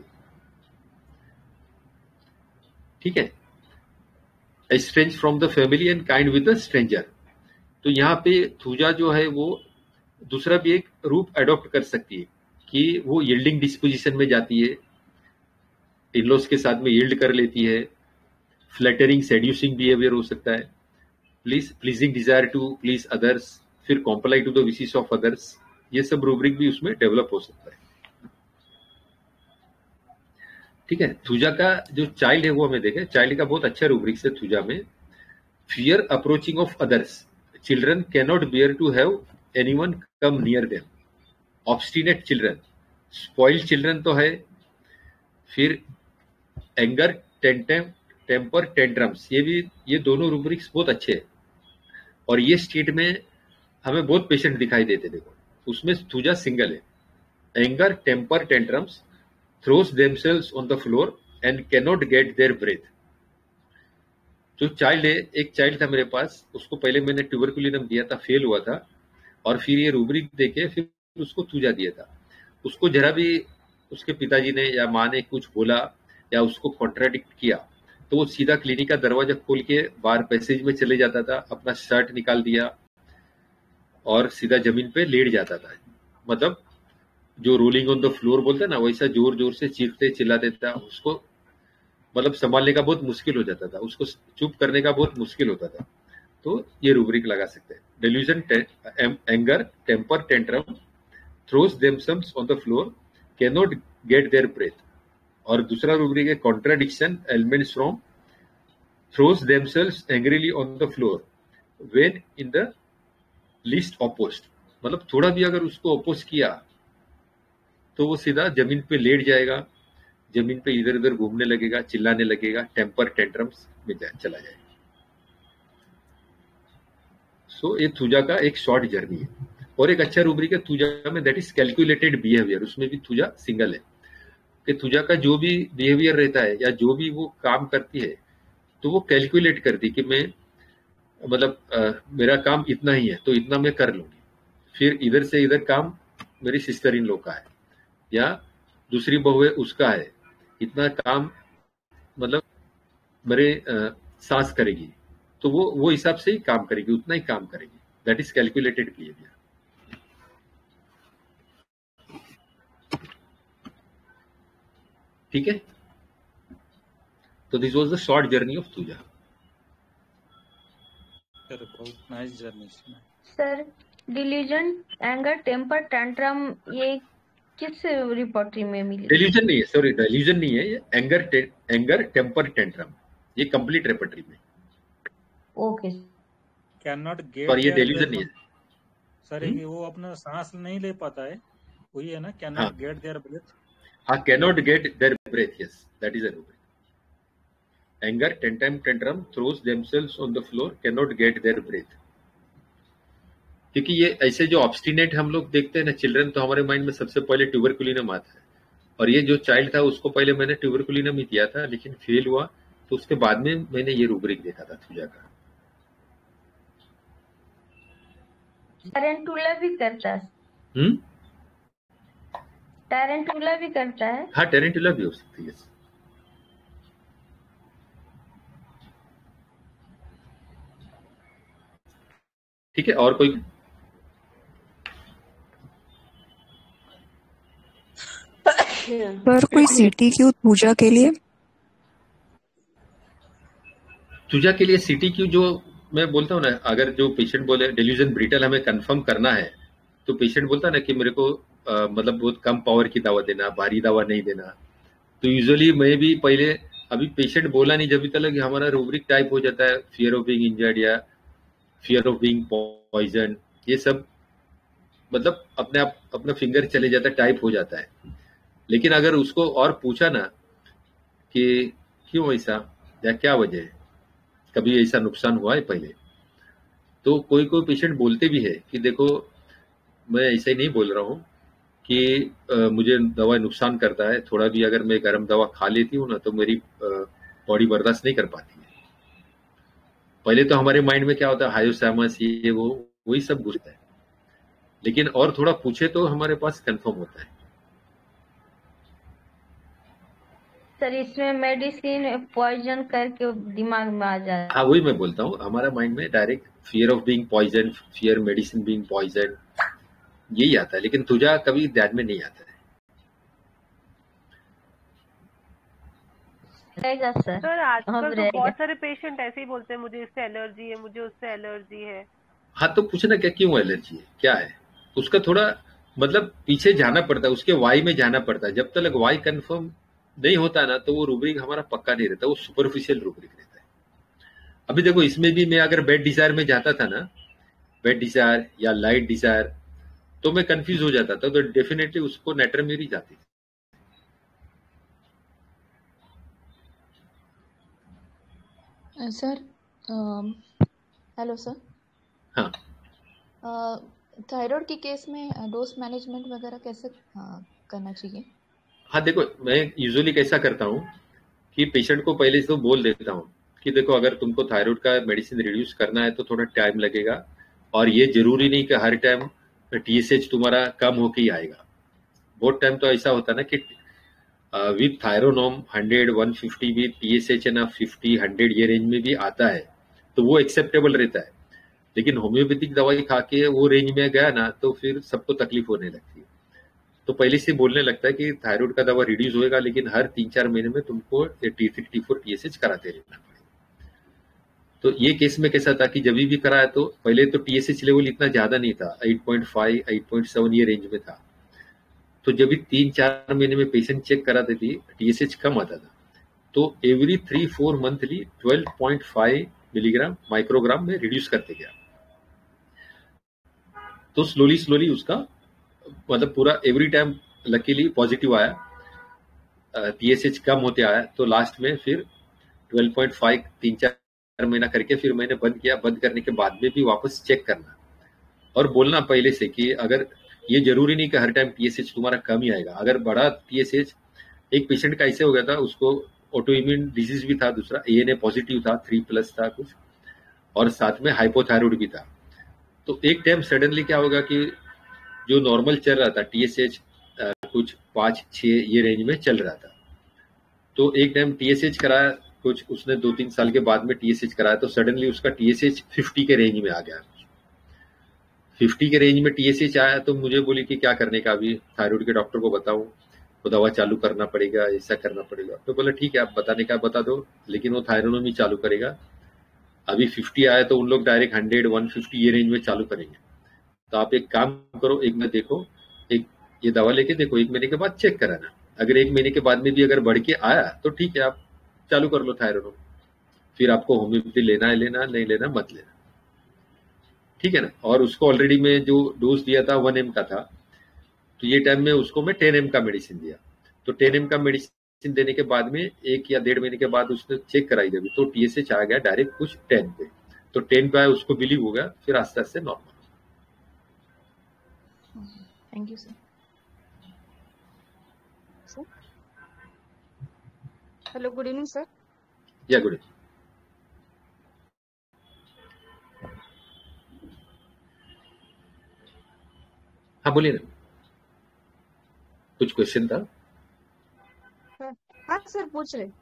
ठीक है, estrange from the family and kind with the stranger. तो यहाँ पे थूजा जो है वो दूसरा भी एक रूप अडॉप्ट कर सकती है कि वो यील्डिंग डिस्पोजिशन में जाती है, इनलॉस के साथ में यील्ड कर लेती है, फ्लैटरिंग सेड्यूसिंग बिहेवियर हो सकता है, please pleasing desire to please others, फिर comply to the wishes of others. ये सब रूब्रिक भी उसमें डेवलप हो सकता है। ठीक है, थूजा का जो चाइल्ड है वो हमें देखें, चाइल्ड का बहुत अच्छा रूब्रिक है थूजा में। Fear approaching of others, children cannot bear to have anyone come near them. Obstinate children, spoiled children तो है। फिर एंगर, टेंटेम, टेम्पर, टेंट्रम्स, ये भी ये दोनों रूब्रिक्स बहुत अच्छे हैं। और ये स्टेट में हमें बहुत पेशेंट दिखाई देते। देखो उसमें थूजा सिंगल है। Anger, temper, tantrums, throws themselves on the floor and cannot get their breath. जो चाइल्ड है, एक चाइल्ड था मेरे पास, उसको पहले मैंने ट्यूबरकुलिनम दिया था, फेल हुआ था, और फिर ये रूब्रिक देके फिर उसको थूजा दिया था। उसको जरा भी उसके पिताजी ने या माँ ने कुछ बोला या उसको कॉन्ट्राडिक्ट किया तो वो सीधा क्लिनिक का दरवाजा खोल के बाहर पैसेज में चले जाता था, अपना शर्ट निकाल दिया और सीधा जमीन पे लेट जाता था। मतलब जो रोलिंग ऑन द फ्लोर बोलते हैं ना, वैसा जोर जोर से चीखते चिल्लाते था। उसको मतलब संभालने का बहुत मुश्किल हो जाता था, उसको चुप करने का बहुत मुश्किल होता था। तो ये रूब्रिक लगा सकते हैं। Delusion, anger, temper, tantrum, throws themselves on the floor, cannot get their breath. और दूसरा रूब्रिक है contradiction ailments from, throws themselves angrily on the floor when in the least opposed. मतलब थोड़ा भी अगर उसको अपोज किया तो वो सीधा जमीन पे लेट जाएगा, जमीन पे इधर उधर घूमने लगेगा, चिल्लाने लगेगा, टेम्पर टेंट्रम्स में चला जाएगा। सो so, ये थूजा का एक शॉर्ट जर्नी है। और एक अच्छा रूब्रिक है थूजा में, दैट इज कैलकुलेटेड बिहेवियर। उसमें भी थूजा सिंगल है कि थूजा का जो भी बिहेवियर रहता है या जो भी वो काम करती है तो वो कैलकुलेट करती कि मैं मतलब आ, मेरा काम इतना ही है तो इतना मैं कर लूंगी, फिर इधर से इधर काम मेरी सिस्टर इन लॉ का है या दूसरी बहू है उसका है, इतना काम मतलब मेरे आ, सास करेगी, तो वो वो हिसाब से ही काम करेगी, उतना ही काम करेगी। That is calculated behaviour. ठीक है, तो this was the short journey of Thuja. Sir बहुत nice journey. Sir delusion, anger, temper tantrum ये किस रिपोर्टरी में मिली? डिल्यूजन नहीं है, सॉरी डिल्यूजन नहीं है ये, एंगर एंगर टेम्पर टेंट्रम, ये कंप्लीट रेपर्टरी में। ओके कैन नॉट गेट, और ये डिल्यूजन नहीं है सर। ये वो अपना सांस नहीं ले पाता है, वही है ना, can not get their breath. हाँ, can not get their breath, yes that is a rubric. Anger, tantrum tantrum, throws themselves on the floor, can not get their breath. क्योंकि ये ऐसे जो ऑब्स्टिनेट हम लोग देखते हैं ना चिल्ड्रन, तो हमारे माइंड में सबसे पहले ट्यूबरकुलिनम आता है, और ये जो चाइल्ड था उसको पहले मैंने ट्यूबरकुलिनम ही दिया था, लेकिन फेल हुआ, तो उसके बाद में मैंने ये रूब्रिक देखा था थूजा का। टैरेंटुला भी करता है। हम्म, टैरेंटुला भी करता है। हाँ टैरेंटुला भी हो सकती है। ठीक है, और कोई? सर कोई सीटी क्यू थूजा के लिए? थूजा के लिए सीटी क्यू जो मैं बोलता हूँ ना, अगर जो पेशेंट बोले डिल्यूजन ब्रिटल हमें कंफर्म करना है, तो पेशेंट बोलता है ना कि मेरे को आ, मतलब बहुत कम पावर की दवा देना, भारी दवा नहीं देना, तो यूजुअली मैं भी पहले, अभी पेशेंट बोला नहीं जब तक हमारा रूब्रिक टाइप हो जाता है फियर ऑफ बीइंग इंजर्ड या फियर ऑफ बीइंग पॉइजन, ये सब मतलब अपने आप अपना फिंगर चले जाता है, टाइप हो जाता है। लेकिन अगर उसको और पूछा ना कि क्यों ऐसा या क्या वजह है, कभी ऐसा नुकसान हुआ है पहले, तो कोई कोई पेशेंट बोलते भी है कि देखो मैं ऐसा ही नहीं बोल रहा हूँ कि आ, मुझे दवा नुकसान करता है, थोड़ा भी अगर मैं गर्म दवा खा लेती हूँ ना तो मेरी बॉडी बर्दाश्त नहीं कर पाती है। पहले तो हमारे माइंड में क्या होता है, हायोसैमस ये वो वही सब घुसता है, लेकिन और थोड़ा पूछे तो हमारे पास कंफर्म होता है। सर इसमें मेडिसिन पॉइजन करके दिमाग में आ जाता है। हाँ वही मैं बोलता हूँ, हमारा माइंड में direct fear of being poison, fear medicine being poison, यही आता है, लेकिन तुझा कभी ध्यान में नहीं आता है। सर सर आजकल तो बहुत सारे पेशेंट ऐसे ही बोलते हैं मुझे इससे एलर्जी है, मुझे उससे एलर्जी है। हाँ तो पूछना क्या क्यों एलर्जी है, क्या है उसका, थोड़ा मतलब पीछे जाना पड़ता है, उसके वाई में जाना पड़ता है। जब तक वाई कंफर्म नहीं होता ना तो वो रूब्रिक हमारा पक्का नहीं रहता, वो सुपरफिशियल रूब्रिक रहता है। अभी देखो इसमें भी मैं अगर बेड डिजायर में जाता था ना, बेड डिजायर या लाइट डिजायर, तो मैं कंफ्यूज हो जाता था, तो डेफिनेटली उसको नेट्रमेरी जाती थी। Sir hello sir. हाँ थायराइड के केस में डोज मैनेजमेंट वगैरह कैसे आ, करना चाहिए? हाँ देखो मैं यूजुअली कैसा करता हूँ कि पेशेंट को पहले से तो बोल देता हूँ कि देखो अगर तुमको थायराइड का मेडिसिन रिड्यूस करना है तो थोड़ा टाइम लगेगा, और ये जरूरी नहीं कि हर टाइम टीएसएच तुम्हारा कम होके ही आएगा। बहुत टाइम तो ऐसा होता है ना कि with Thyronorm hundred one fifty with TSH है ना फिफ्टी हंड्रेड ये रेंज में भी आता है, तो वो एक्सेप्टेबल रहता है। लेकिन होम्योपैथिक दवाई खा के वो रेंज में गया ना तो फिर सबको तकलीफ होने लगती है। तो पहले से बोलने लगता है कि थायराइड का दवा रिड्यूस होएगा, लेकिन हर तीन चार महीने में तुमको T three T four TSH कराते रहना पड़ेगा। तो ये केस में कैसा था कि जब भी कराया तो पहले तो टीएसएच लेवल इतना ज्यादा नहीं था, eight point five eight point seven ये रेंज में था। तो जब भी तीन चार महीने में पेशेंट चेक कराते थे टीएसएच कम आता था, तो every three four monthly twelve point five milligram microgram में रिड्यूस करते गया। तो स्लोली स्लोली उसका मतलब पूरा एवरी टाइम लकीली पॉजिटिव आया, टीएसएच कम होते आया। तो लास्ट में फिर ट्वेल्व पॉइंट फाइव तीन चार महीना करके फिर मैंने बंद किया। बंद करने के बाद में भी वापस चेक करना, और बोलना पहले से कि अगर ये जरूरी नहीं कि हर टाइम टीएसएच तुम्हारा कम ही आएगा। अगर बड़ा टीएसएच, एक पेशेंट का ऐसे हो गया था, उसको ऑटो इम्यून डिजीज भी था, दूसरा एएनए पॉजिटिव था, थ्री प्लस था कुछ, और साथ में हाइपोथायरॉइड भी था। तो एक टाइम सडनली क्या होगा कि जो नॉर्मल चल रहा था टीएसएच कुछ पाँच छः ये रेंज में चल रहा था, तो एक टाइम टीएसएच कराया कुछ, उसने दो तीन साल के बाद में टीएसएच कराया, तो सडनली उसका टीएसएच फिफ्टी के रेंज में आ गया। फिफ्टी के रेंज में टीएसएच आया तो मुझे बोली कि क्या करने का, अभी थायराइड के डॉक्टर को बताऊं, तो दवा चालू करना पड़ेगा, ऐसा करना पड़ेगा। तो बोला ठीक है, आप बताने का बता दो, लेकिन वो थायराइडोमी चालू करेगा। अभी फिफ्टी आया तो उन लोग डायरेक्ट हंड्रेड वन फिफ्टी ये रेंज में चालू करेंगे। तो आप एक काम करो, एक में देखो, एक ये दवा लेके देखो, एक महीने के बाद चेक कराना। अगर एक महीने के बाद में भी अगर बढ़ के आया तो ठीक है, आप चालू कर लो थायराइड। फिर आपको होम्योपैथी लेना है लेना, नहीं लेना मत लेना, ठीक है ना। और उसको ऑलरेडी मैं जो डोज दिया था वन एम का था, तो ये टाइम में उसको मैं टेन एम का मेडिसिन दिया। तो टेन एम का मेडिसिन देने के बाद में एक या डेढ़ महीने के बाद उसने चेक कराई जब, तो टीएसएच आ गया डायरेक्ट कुछ टेन पे। तो टेन पे आया, उसको बिलीव हो गया, फिर आस्ते आस्ते normal. Thank you sir. Hello, good evening sir. या गुड इवनिंग। हाँ बोलिए ना, कुछ क्वेश्चन था? हाँ सर, पूछ रहे।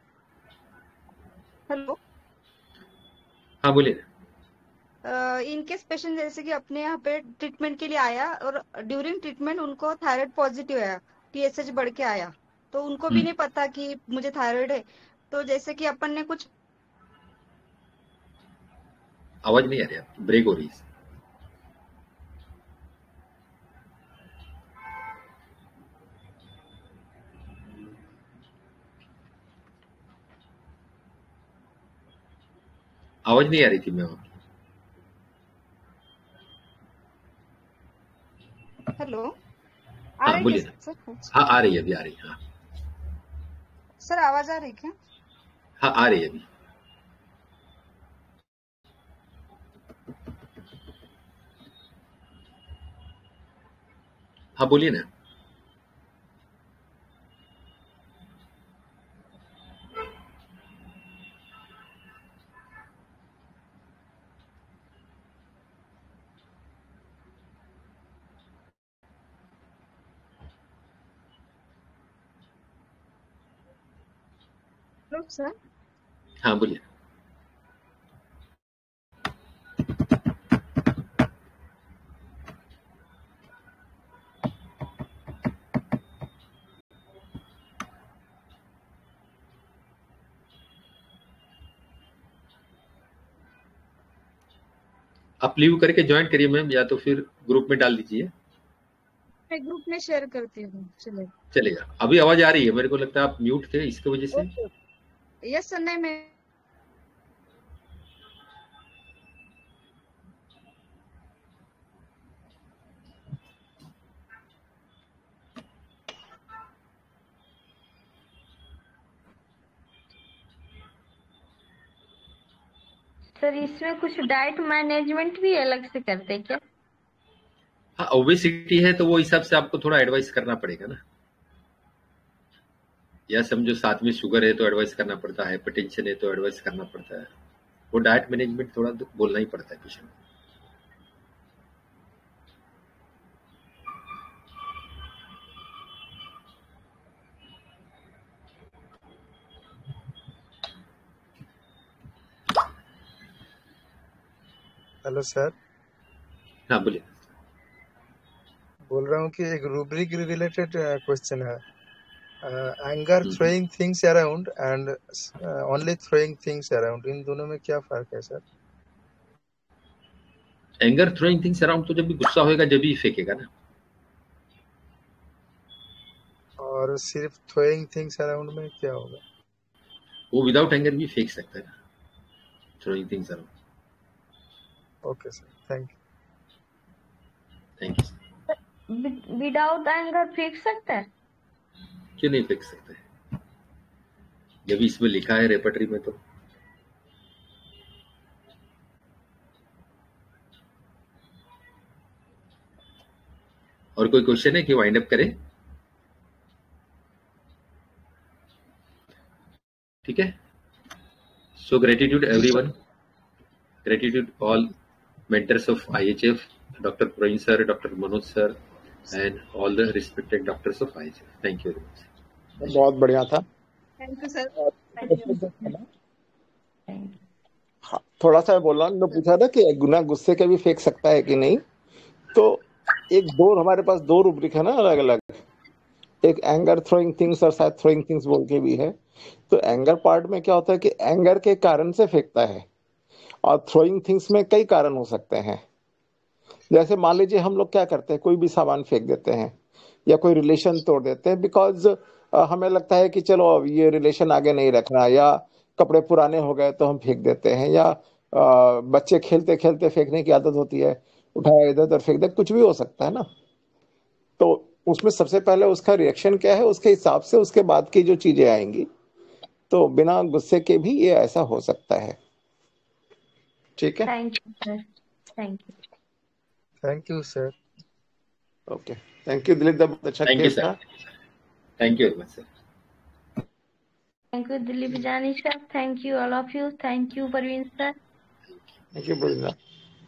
हेलो, हाँ बोलिए ना। इनकेस पेशेंट जैसे कि अपने यहाँ पे ट्रीटमेंट के लिए आया और ड्यूरिंग ट्रीटमेंट उनको थायराइड पॉजिटिव आया, टीएसएच बढ़ के आया, तो उनको भी नहीं पता कि मुझे थायराइड है, तो जैसे कि अपन ने कुछ, आवाज नहीं आ रही, आपकी ब्रेक हो रही है। आवाज नहीं आ रही थी मैं आपकी। हेलो, आ हाँ रही बोलिए है ना। सर? हाँ आ रही है, अभी आ रही है। हाँ सर, आवाज आ रही क्या? हाँ आ रही है अभी। हाँ बोलिए ना। Hello sir. हाँ बोलिए। आप लीव करके ज्वाइन करिए मैम, या तो फिर ग्रुप में डाल दीजिए। मैं ग्रुप में शेयर करती हूँ, चले चलेगा। अभी आवाज आ रही है, मेरे को लगता है आप म्यूट थे इसकी वजह से। Yes sir. नहीं, मैं सर इसमें कुछ डाइट मैनेजमेंट भी अलग से करते क्या? हाँ, ओबेसिटी है तो वो हिसाब से आपको थोड़ा एडवाइस करना पड़ेगा ना, या समझो साथ में शुगर है तो एडवाइस करना पड़ता है, हाइपरटेंशन है तो एडवाइस करना पड़ता है। वो डाइट मैनेजमेंट थोड़ा बोलना ही पड़ता है पेशेंट को। Hello sir. हाँ बोलिए। बोल रहा हूँ कि एक रूब्रिक रिलेटेड क्वेश्चन है। Anger throwing things around and only throwing things around, इन दोनों में क्या फर्क है सर? एंगर थ्रोइंग थिंग्स अराउंड तो जब भी गुस्सा होएगा जब भी फेंकेगा ना। और सिर्फ थ्रोइंग थिंग्स अराउंड में क्या होगा? वो विदाउट एंगर भी फेंक सकता है ना, throwing things around. Okay sir, thank you. Thank you. Without anger फेंक सकता है? क्यों नहीं फेंक सकता है, जब इसमें लिखा है रेपर्टरी में तो। और कोई क्वेश्चन है कि वाइंड अप करें? ठीक है, so gratitude everyone, gratitude all mentors of I H F, Doctor Praveen sir, Doctor Manoj sir, and all the respected doctors of I H F. Thank you very much. बहुत बढ़िया था। Thank you sir. हाँ, थोड़ा सा बोलना जो पूछा था कि गुना गुस्से के भी फेंक सकता है कि नहीं, तो एक दो हमारे पास दो रूब्रिक है ना अलग अलग, एक एंगर थ्रोइंग थिंग्स और शायद थ्रोइंग थिंग्स बोल के भी है। तो एंगर पार्ट में क्या होता है कि एंगर के कारण से फेंकता है, और थ्रोइंग थिंग्स में कई कारण हो सकते हैं। जैसे मान लीजिए हम लोग क्या करते हैं, कोई भी सामान फेंक देते हैं या कोई रिलेशन तोड़ देते हैं बिकॉज हमें लगता है कि चलो अब ये रिलेशन आगे नहीं रखना, या कपड़े पुराने हो गए तो हम फेंक देते हैं, या आ, बच्चे खेलते खेलते फेंकने की आदत होती है, उठाया इधर उधर फेंक दे, कुछ भी हो सकता है ना। तो उसमें सबसे पहले उसका रिएक्शन क्या है, उसके हिसाब से उसके बाद की जो चीजें आएंगी। तो बिना गुस्से के भी ये ऐसा हो सकता है। ठीक है, thank you sir. Thank you thank you sir. Okay, thank you Dilip da, बहुत अच्छा Thank you केस sir. था। Thank you very much sir. Thank you Dilip Jani sir. Thank you all of you. Thank you Parveen sir. Thank you Praveen da.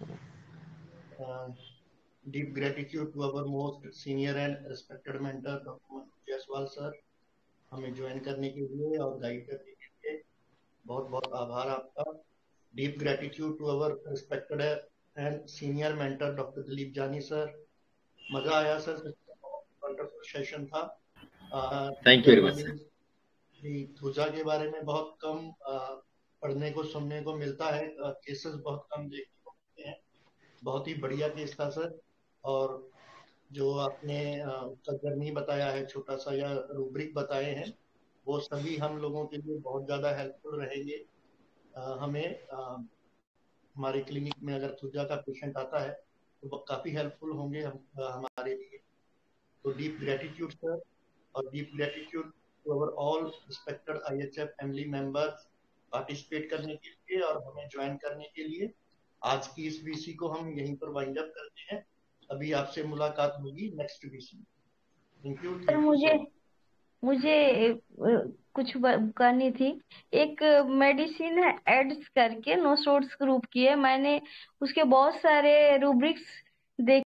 Uh, deep gratitude to our most senior and respected mentor Doctor Manoj Jaiswal sir, हमें join करने के लिए और guide करने के लिए बहुत बहुत आभार आपका। Deep gratitude to our respected and senior mentor doctor Dilip Jani sir, मजा आया सर, वंडरफुल सेशन था। Thank you very much sir. Thuja के बारे में बहुत कम uh, पढ़ने को सुनने को मिलता है, केसेस बहुत कम देखने को मिलते हैं। बहुत ही बढ़िया केस था सर, और जो आपने उसका जर्नी बताया है, छोटा सा या रूब्रिक बताए हैं, वो सभी हम लोगों के लिए बहुत ज़्यादा हेल्पफुल रहेंगे। आ, हमें आ, हमारे क्लिनिक में अगर थूजा का पेशेंट आता है तो काफ़ी हेल्पफुल होंगे हम आ, हमारे लिए। तो डीप ग्रेटिट्यूड सर, और deep gratitude to our all respected I H F family members participate करने के लिए और हमें ज्वाइन करने के लिए। आज की इस वीसी को हम यहीं पर वाइंड अप करते हैं। अभी आपसे मुलाकात होगी नेक्स्ट वीसी में। Thank you. सर मुझे मुझे कुछ करनी थी। एक मेडिसिन है एड्स करके, नो सोर्स ग्रुप की है, मैंने उसके बहुत सारे रूब्रिक्स देख